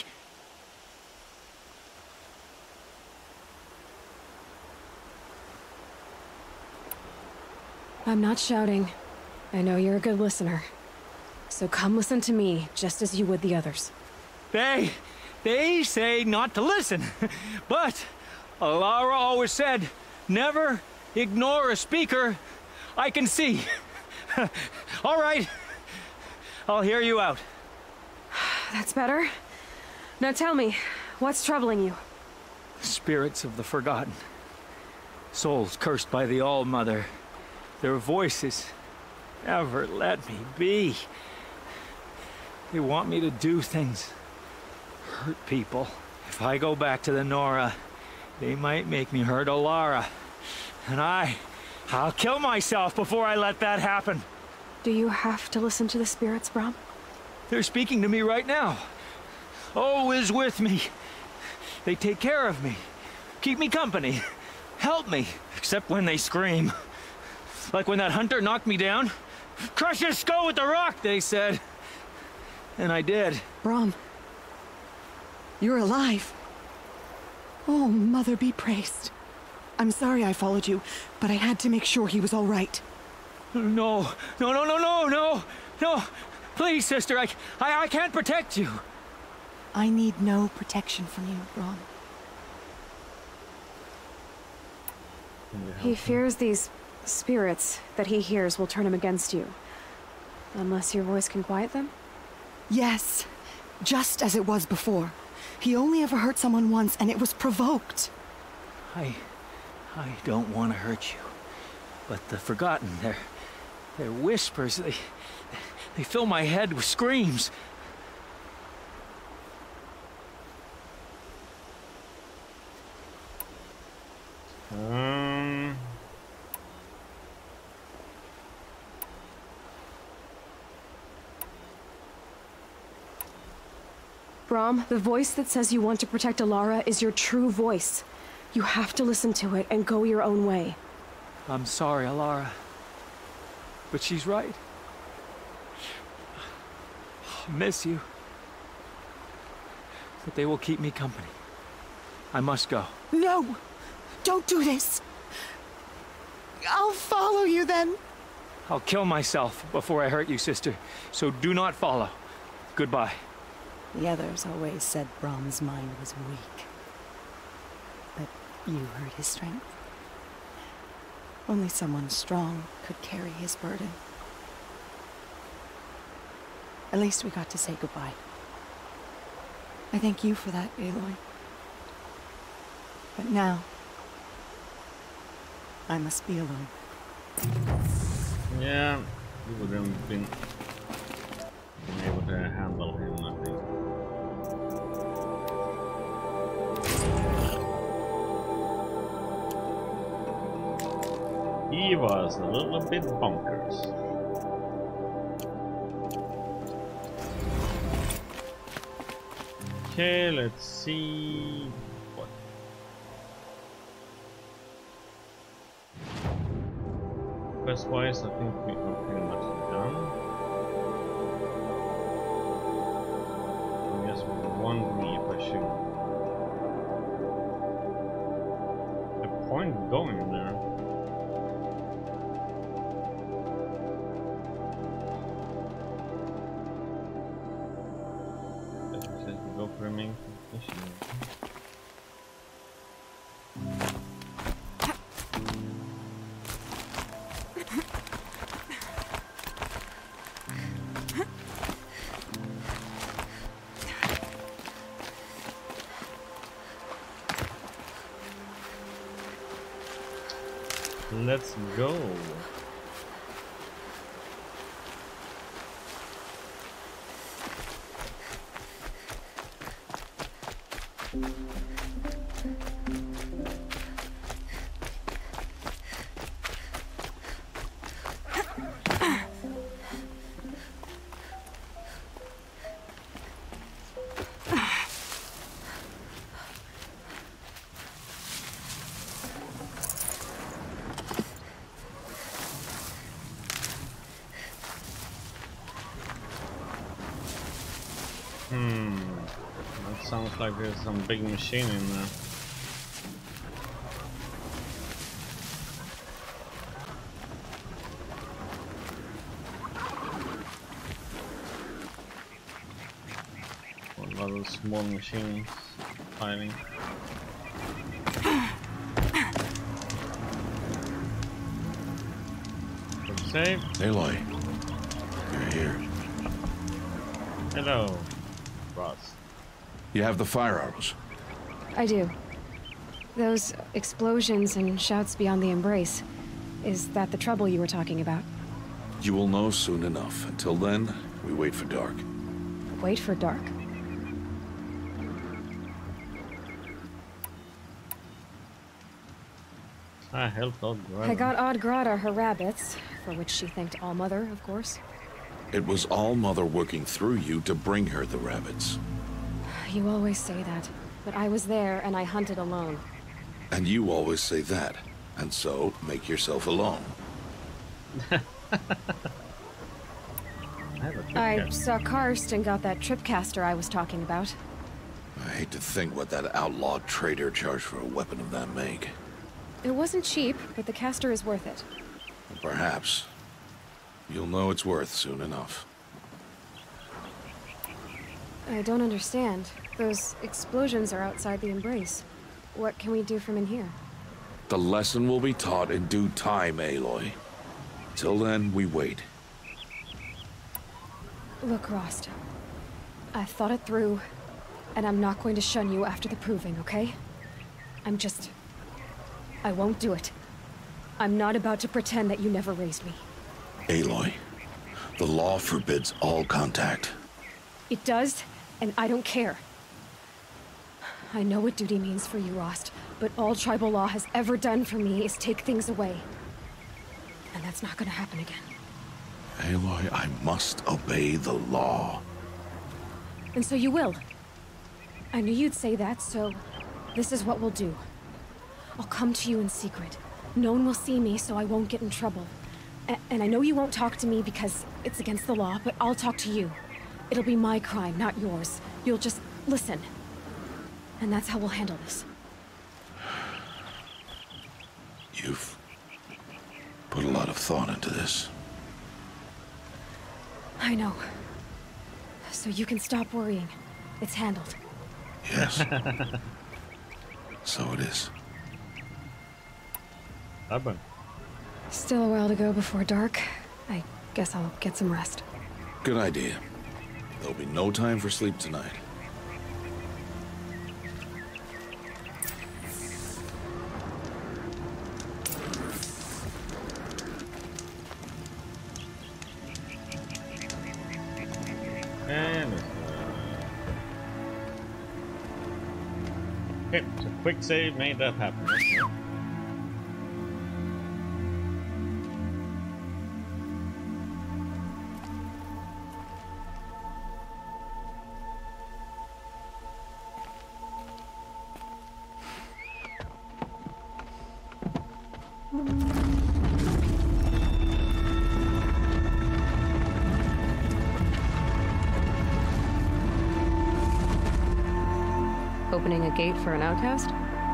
I'm not shouting. I know you're a good listener. So come listen to me, just as you would the others. They say not to listen, but Alara always said, never ignore a speaker I can see. All right, I'll hear you out. That's better. Now tell me, what's troubling you? Spirits of the forgotten. Souls cursed by the All-Mother. Their voices never let me be. They want me to do things. Hurt people. If I go back to the Nora, they might make me hurt Alara. And I'll kill myself before I let that happen. Do you have to listen to the spirits, Brom? They're speaking to me right now. Oh is with me. They take care of me. Keep me company. Help me. Except when they scream. Like when that hunter knocked me down. Crush his skull with the rock, they said. And I did. Brom. You're alive. Oh, Mother be praised. I'm sorry I followed you, but I had to make sure he was all right. No. Please, sister, I can't protect you. I need no protection from you, Brom. He fears these spirits that he hears will turn him against you. Unless your voice can quiet them? Yes, just as it was before. He only ever hurt someone once, and it was provoked. I don't want to hurt you. But the Forgotten, They're whispers. They fill my head with screams. Brom, the voice that says you want to protect Alara is your true voice. You have to listen to it and go your own way. I'm sorry, Alara. But she's right. I miss you. But they will keep me company. I must go. No! Don't do this! I'll follow you then. I'll kill myself before I hurt you, sister. So do not follow. Goodbye. The others always said Brom's mind was weak. But you heard his strength. Only someone strong could carry his burden. At least we got to say goodbye. I thank you for that, Aloy. But now, I must be alone. Yeah, we would have been able to handle him, I think. He was a little bit bonkers. Okay, let's see what. Quest wise, I think we are pretty much done. I guess we're wondering if I should. The point going there. Go for a main competition. Let's go. That sounds like there's some big machine in there. What about those small machines fighting? Good save. Aloy, you're here. Hello, Ross. You have the fire arrows. I do. Those explosions and shouts beyond the embrace. Is that the trouble you were talking about? You will know soon enough. Until then, we wait for dark. Wait for dark. I helped Odd Grata. I got Odd Grata her rabbits, for which she thanked Allmother, of course. It was Allmother working through you to bring her the rabbits. You always say that, but I was there and I hunted alone. And you always say that, and so make yourself alone. I saw Karst and got that tripcaster I was talking about. I hate to think what that outlawed trader charged for a weapon of that make. It wasn't cheap, but the caster is worth it. Perhaps. You'll know it's worth soon enough. I don't understand. Those explosions are outside the embrace. What can we do from in here? The lesson will be taught in due time, Aloy. Till then, we wait. Look, Rost. I've thought it through, and I'm not going to shun you after the proving, okay? I won't do it. I'm not about to pretend that you never raised me. Aloy, the law forbids all contact. It does, and I don't care. I know what duty means for you, Rost, but all tribal law has ever done for me is take things away. And that's not gonna happen again. Aloy, I must obey the law. And so you will. I knew you'd say that, so this is what we'll do. I'll come to you in secret. No one will see me, so I won't get in trouble. And I know you won't talk to me because it's against the law, but I'll talk to you. It'll be my crime, not yours. You'll just listen. And that's how we'll handle this. You've put a lot of thought into this. I know. So you can stop worrying. It's handled. Yes. So it is. Stubborn. Still a while to go before dark. I guess I'll get some rest. Good idea. There'll be no time for sleep tonight. And okay, so quick save made that happen. Okay. Opening a gate for an outcast?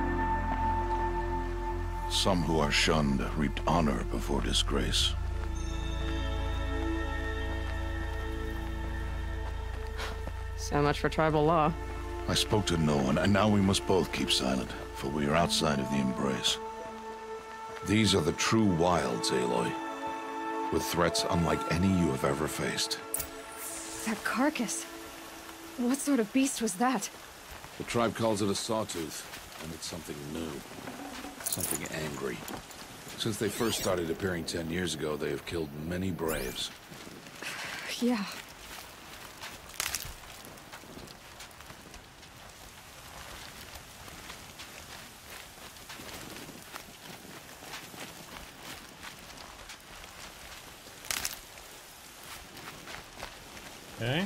Some who are shunned reaped honor before disgrace. So much for tribal law. I spoke to no one, and now we must both keep silent, for we are outside of the embrace. These are the true wilds, Aloy, with threats unlike any you have ever faced. That carcass. What sort of beast was that? The tribe calls it a sawtooth, and it's something new. Something angry. Since they first started appearing 10 years ago, they have killed many braves. Yeah. Okay.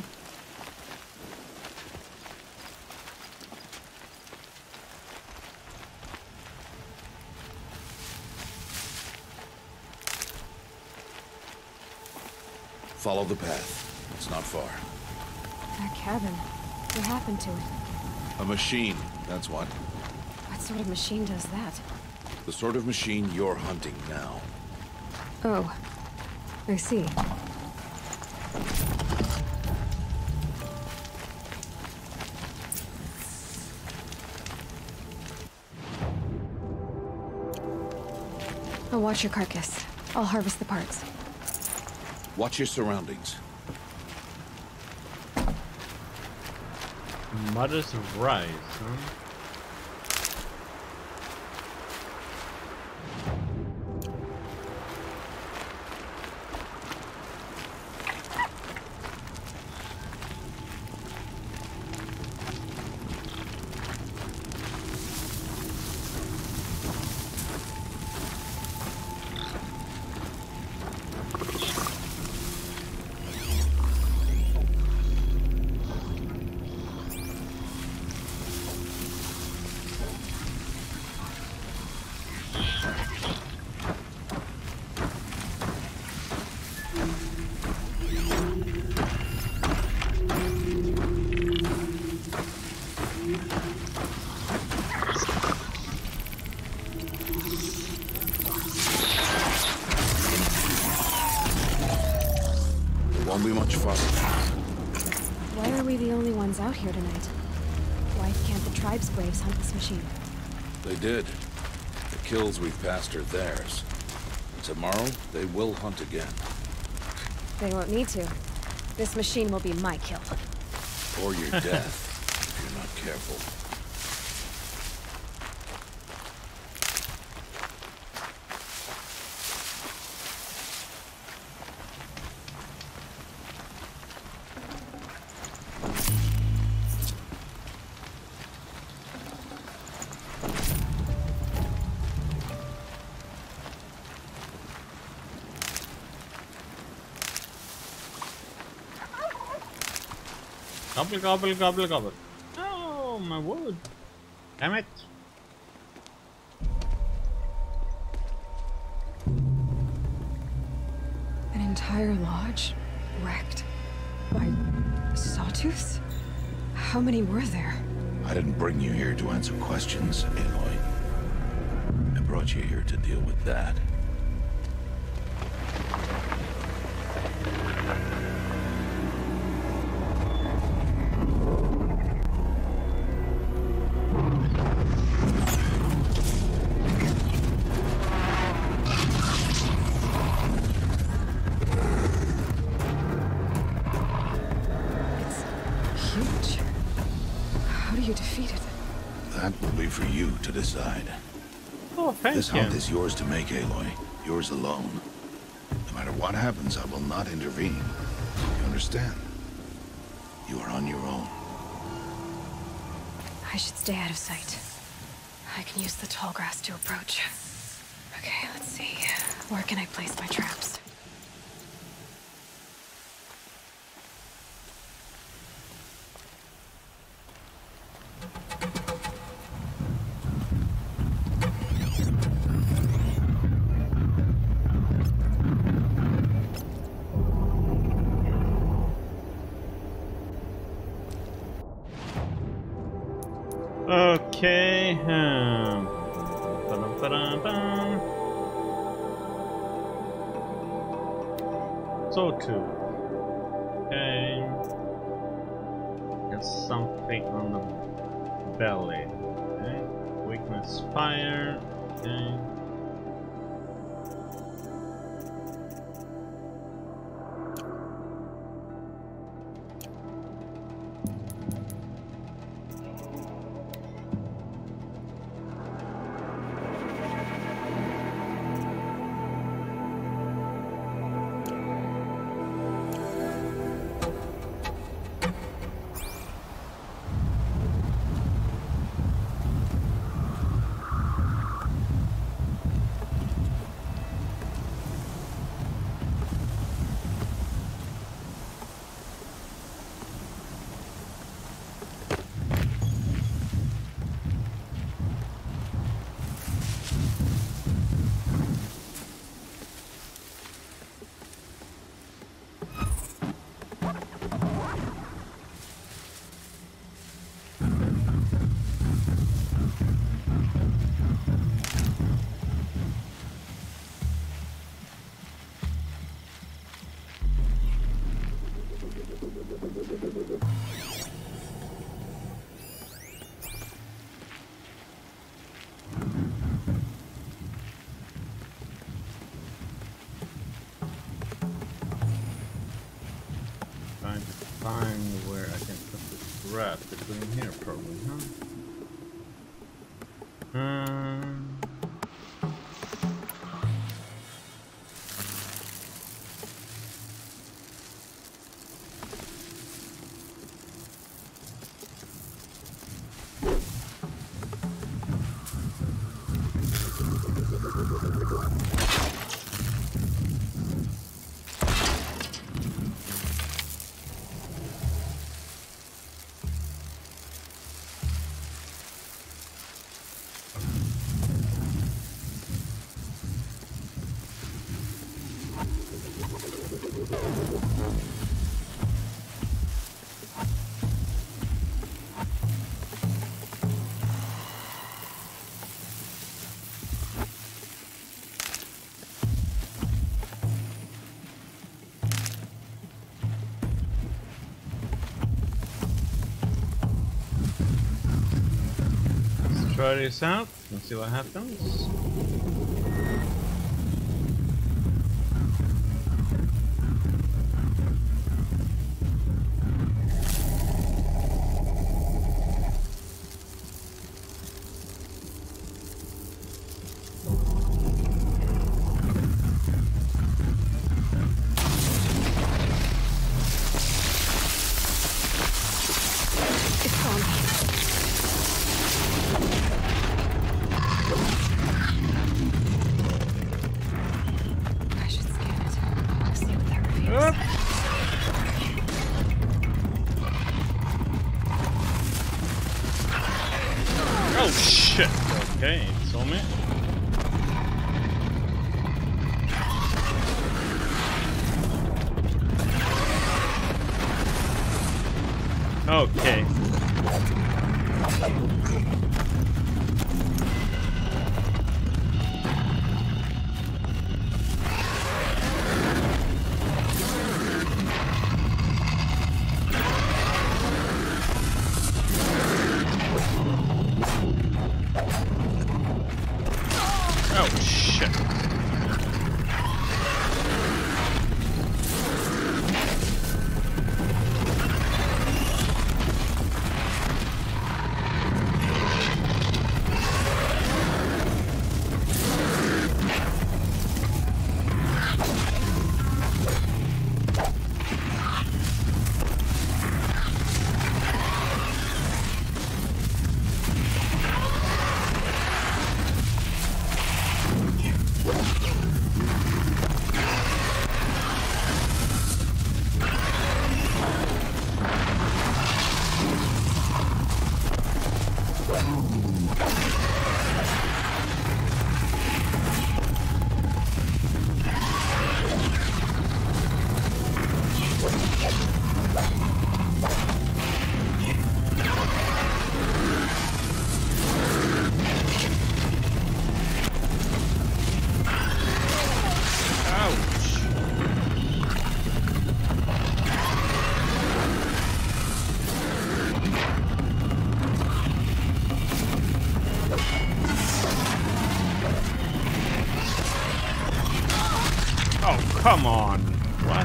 Follow the path. It's not far. That cabin. What happened to it? A machine, that's what. What sort of machine does that? The sort of machine you're hunting now. Oh. I see. I'll watch your carcass. I'll harvest the parts. Watch your surroundings. Mother's Rise, huh? Won't be much fun. Why are we the only ones out here tonight? Why can't the tribe's braves hunt this machine? They did. The kills we've passed are theirs. Tomorrow, they will hunt again. They won't need to. This machine will be my kill. Or your death, if you're not careful. Gobble, gobble, gobble, gobble. Oh, my wood. Damn it. An entire lodge wrecked by sawtooths? How many were there? I didn't bring you here to answer questions, Aloy. I brought you here to deal with that. That will be for you to decide. Oh, thank This you. hunt is yours to make, Aloy. Yours alone. No matter what happens, I will not intervene. You understand? You are on your own. I should stay out of sight. I can use the tall grass to approach. Okay, let's see. Where can I place my traps? Okay. Ba-dum-ba-dum-bum. So too. Okay. Get something on the belly. Okay. Weakness fire. Okay. Trying to find where I can put this wrap between here, probably, huh? Try this out and see what happens. It's on me. Shit. Okay, it saw me. Okay. Oh shit. Come on. What?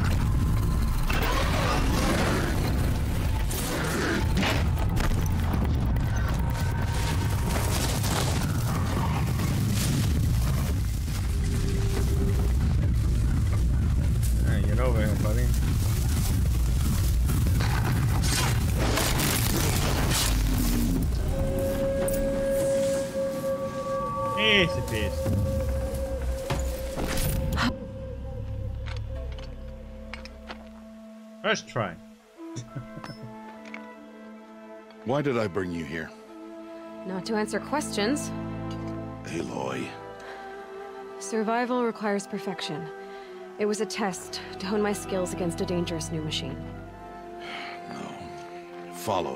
Alright, get over here, buddy. Easy peasy. First try. Why did I bring you here? Not to answer questions. Aloy. Survival requires perfection. It was a test to hone my skills against a dangerous new machine. No. Follow.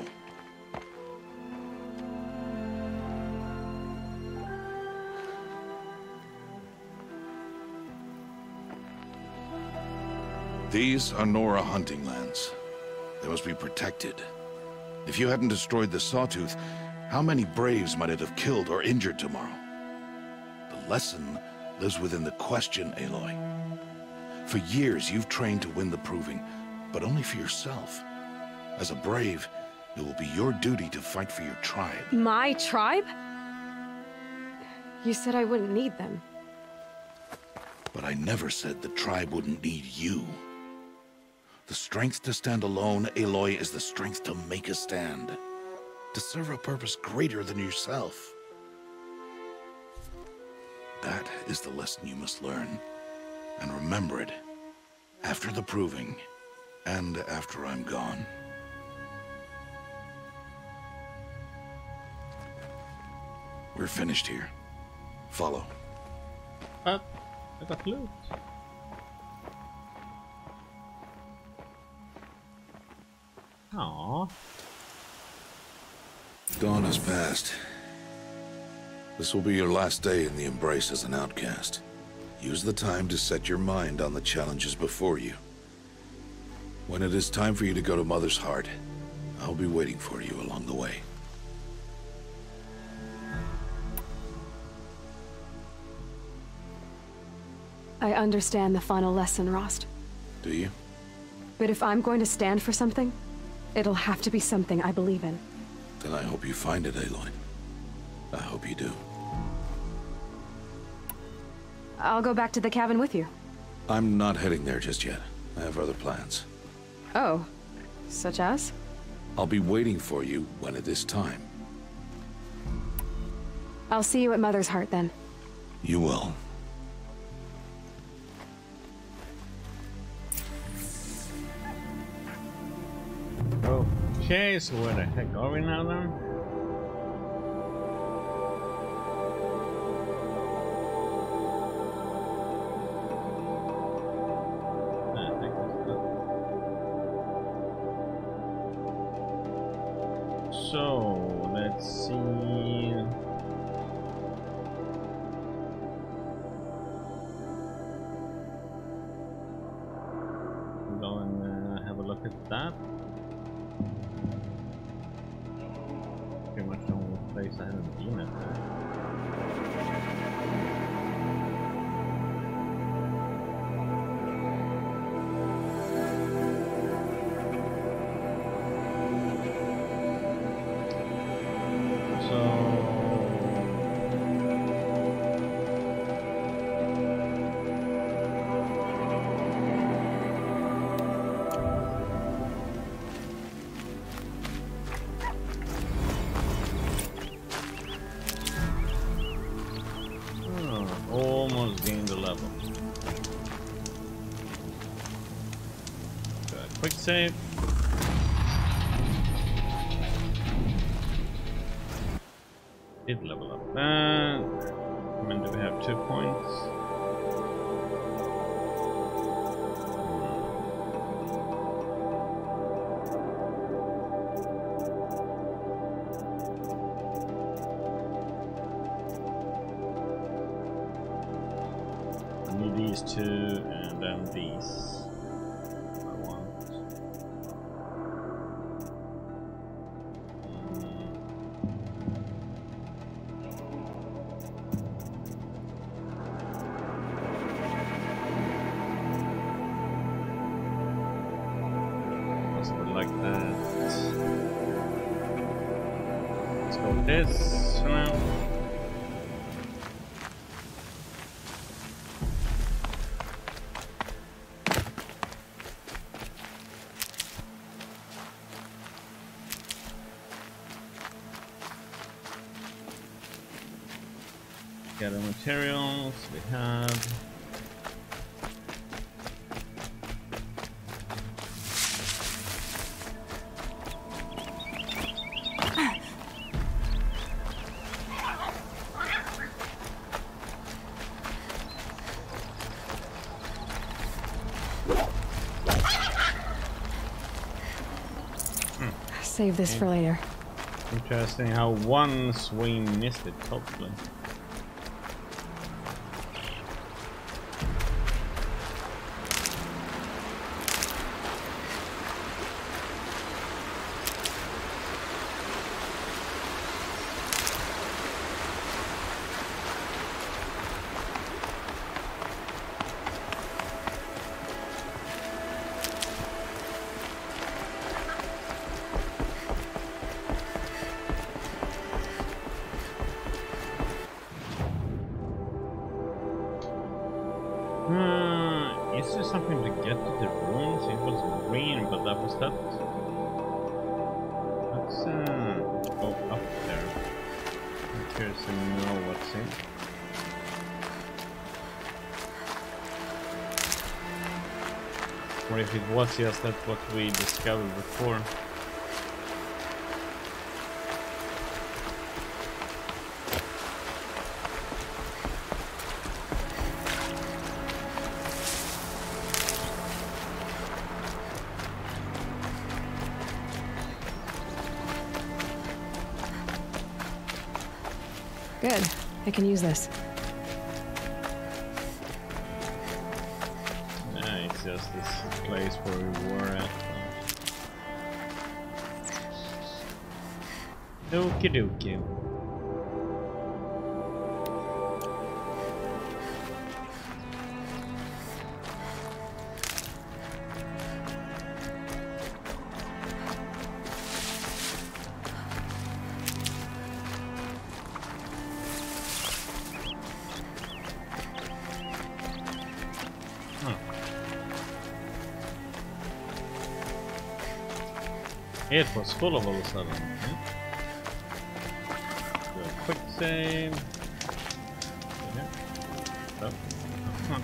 These are Nora hunting lands. They must be protected. If you hadn't destroyed the Sawtooth, how many Braves might it have killed or injured tomorrow? The lesson lives within the question, Aloy. For years, you've trained to win the Proving, but only for yourself. As a Brave, it will be your duty to fight for your tribe. My tribe? You said I wouldn't need them. But I never said the tribe wouldn't need you. The strength to stand alone, Aloy, is the strength to make a stand. To serve a purpose greater than yourself. That is the lesson you must learn. And remember it. After the Proving, and after I'm gone. We're finished here. Follow. I got loot. Aww. Dawn has passed. This will be your last day in the Embrace as an outcast. Use the time to set your mind on the challenges before you. When it is time for you to go to Mother's Heart, I'll be waiting for you along the way. I understand the final lesson, Rost. Do you? But if I'm going to stand for something, it'll have to be something I believe in. Then I hope you find it, Aloy. I hope you do. I'll go back to the cabin with you. I'm not heading there just yet. I have other plans. Oh, such as? I'll be waiting for you when it is time. I'll see you at Mother's Heart then. You will. Okay, so where the heck are we now then? So let's see. Go and have a look at that. Pretty much the only place I haven't been at there. Almost gained a level. So quick save. Did level up that. When do we have 2 points? These two, and then these. I want. Possibly like that. Let's go with this for now. Gather materials, we have Save this for later. Interesting how one swing missed it totally. Is there something to get to the ruins? It was green, but that was that. Let's go up there. I'm curious to know what's in. Or if it was just that what we discovered before. Good. I can use this. Yeah, it's just this place where we were at. Okie dokie. It was full of all of a sudden. Do a quick save. Yeah. Oh. Huh.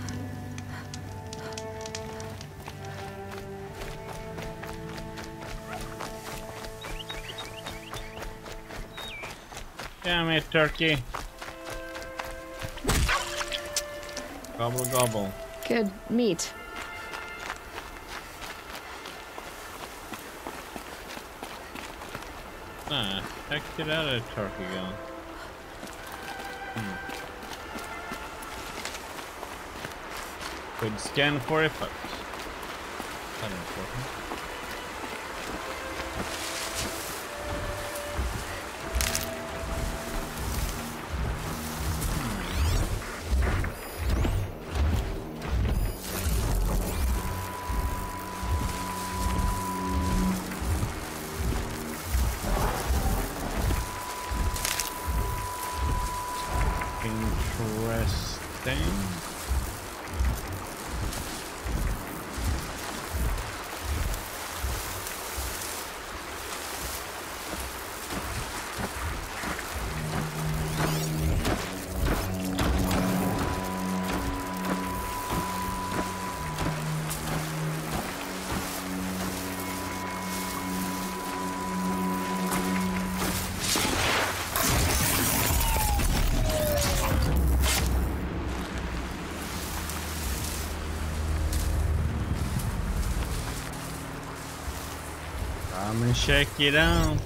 Damn it, turkey. Gobble gobble. Good meat. Nah, heck, get out of the turkey gun. Could scan for effect. That's important. Interesting. Come and check it out.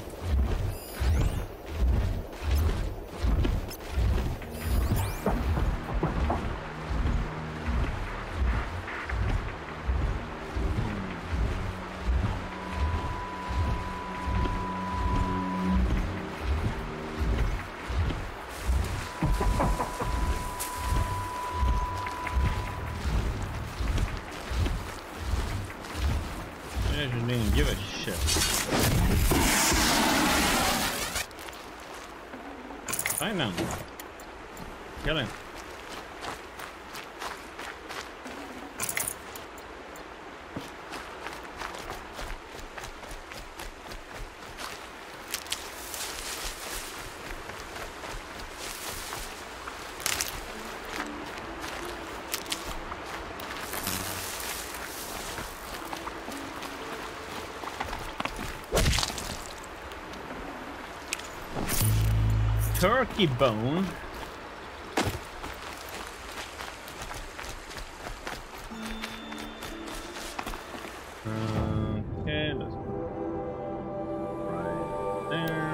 I didn't give a shit. Find them. Kill him. Turkey bone. Okay, let's go right there.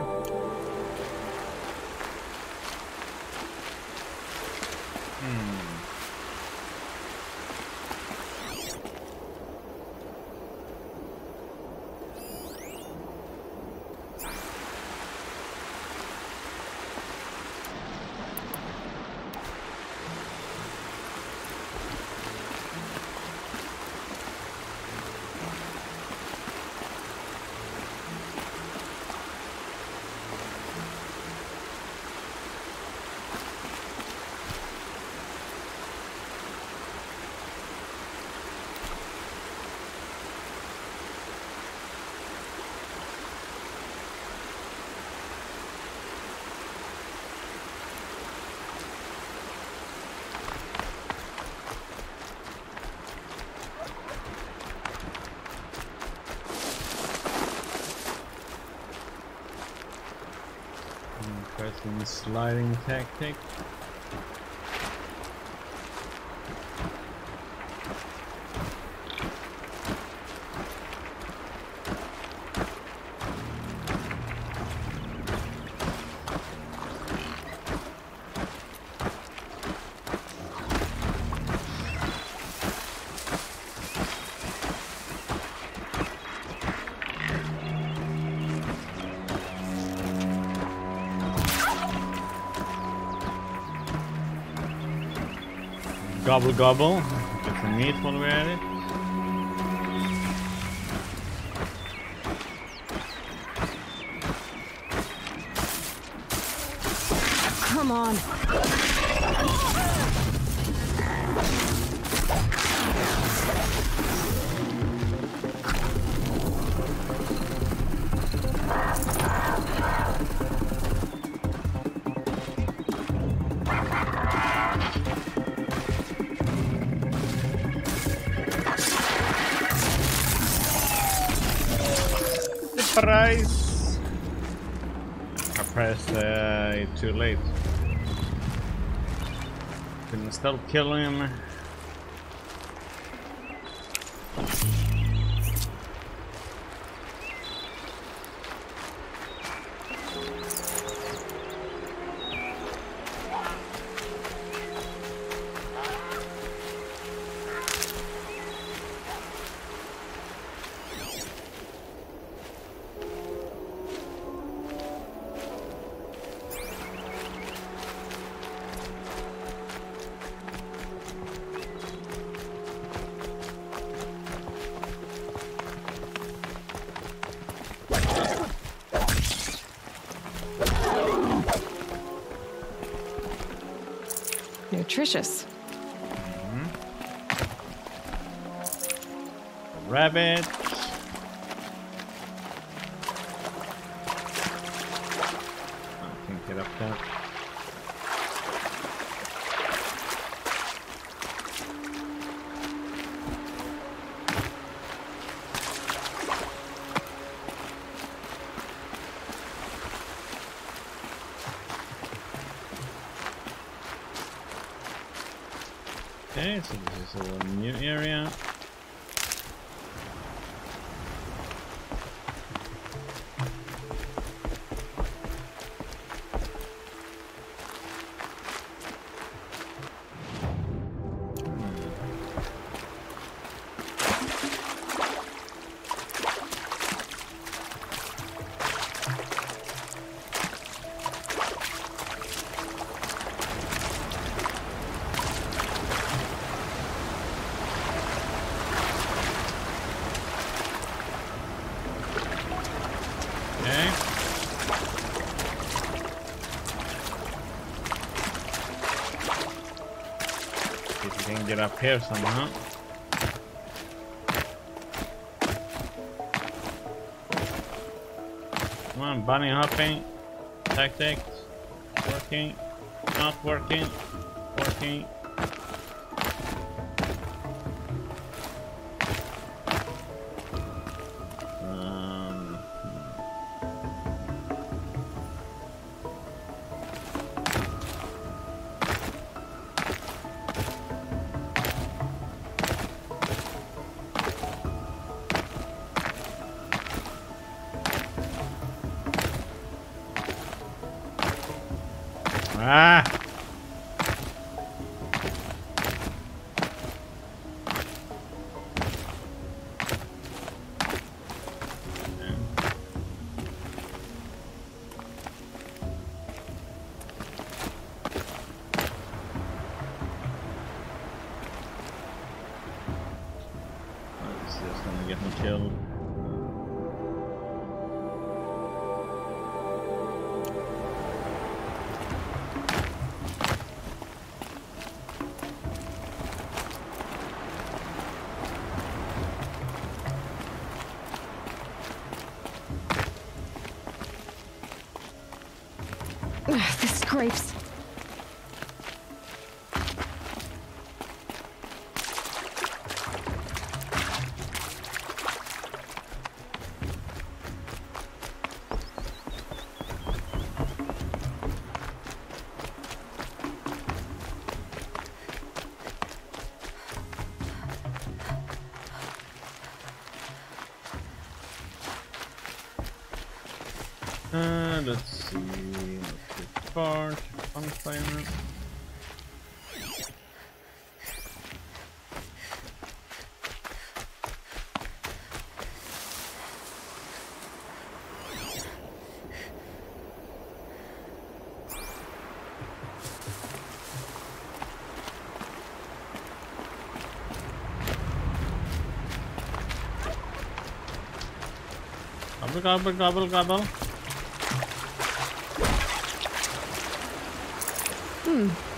Pressing sliding tactic. Gobble gobble. Get some meat while we're at it. Come on. Surprise! I pressed it too late. Can still kill him. Nutritious. Rabbit. I can get up there. Okay, so this is a little new area. Get up here somehow. Come on, bunny hopping. Tactics. Working. Not working. Working. Ah! This is gonna get me killed. The scrapes. Let's see. Far bonfire. Gobble, gobble, gobble, gobble.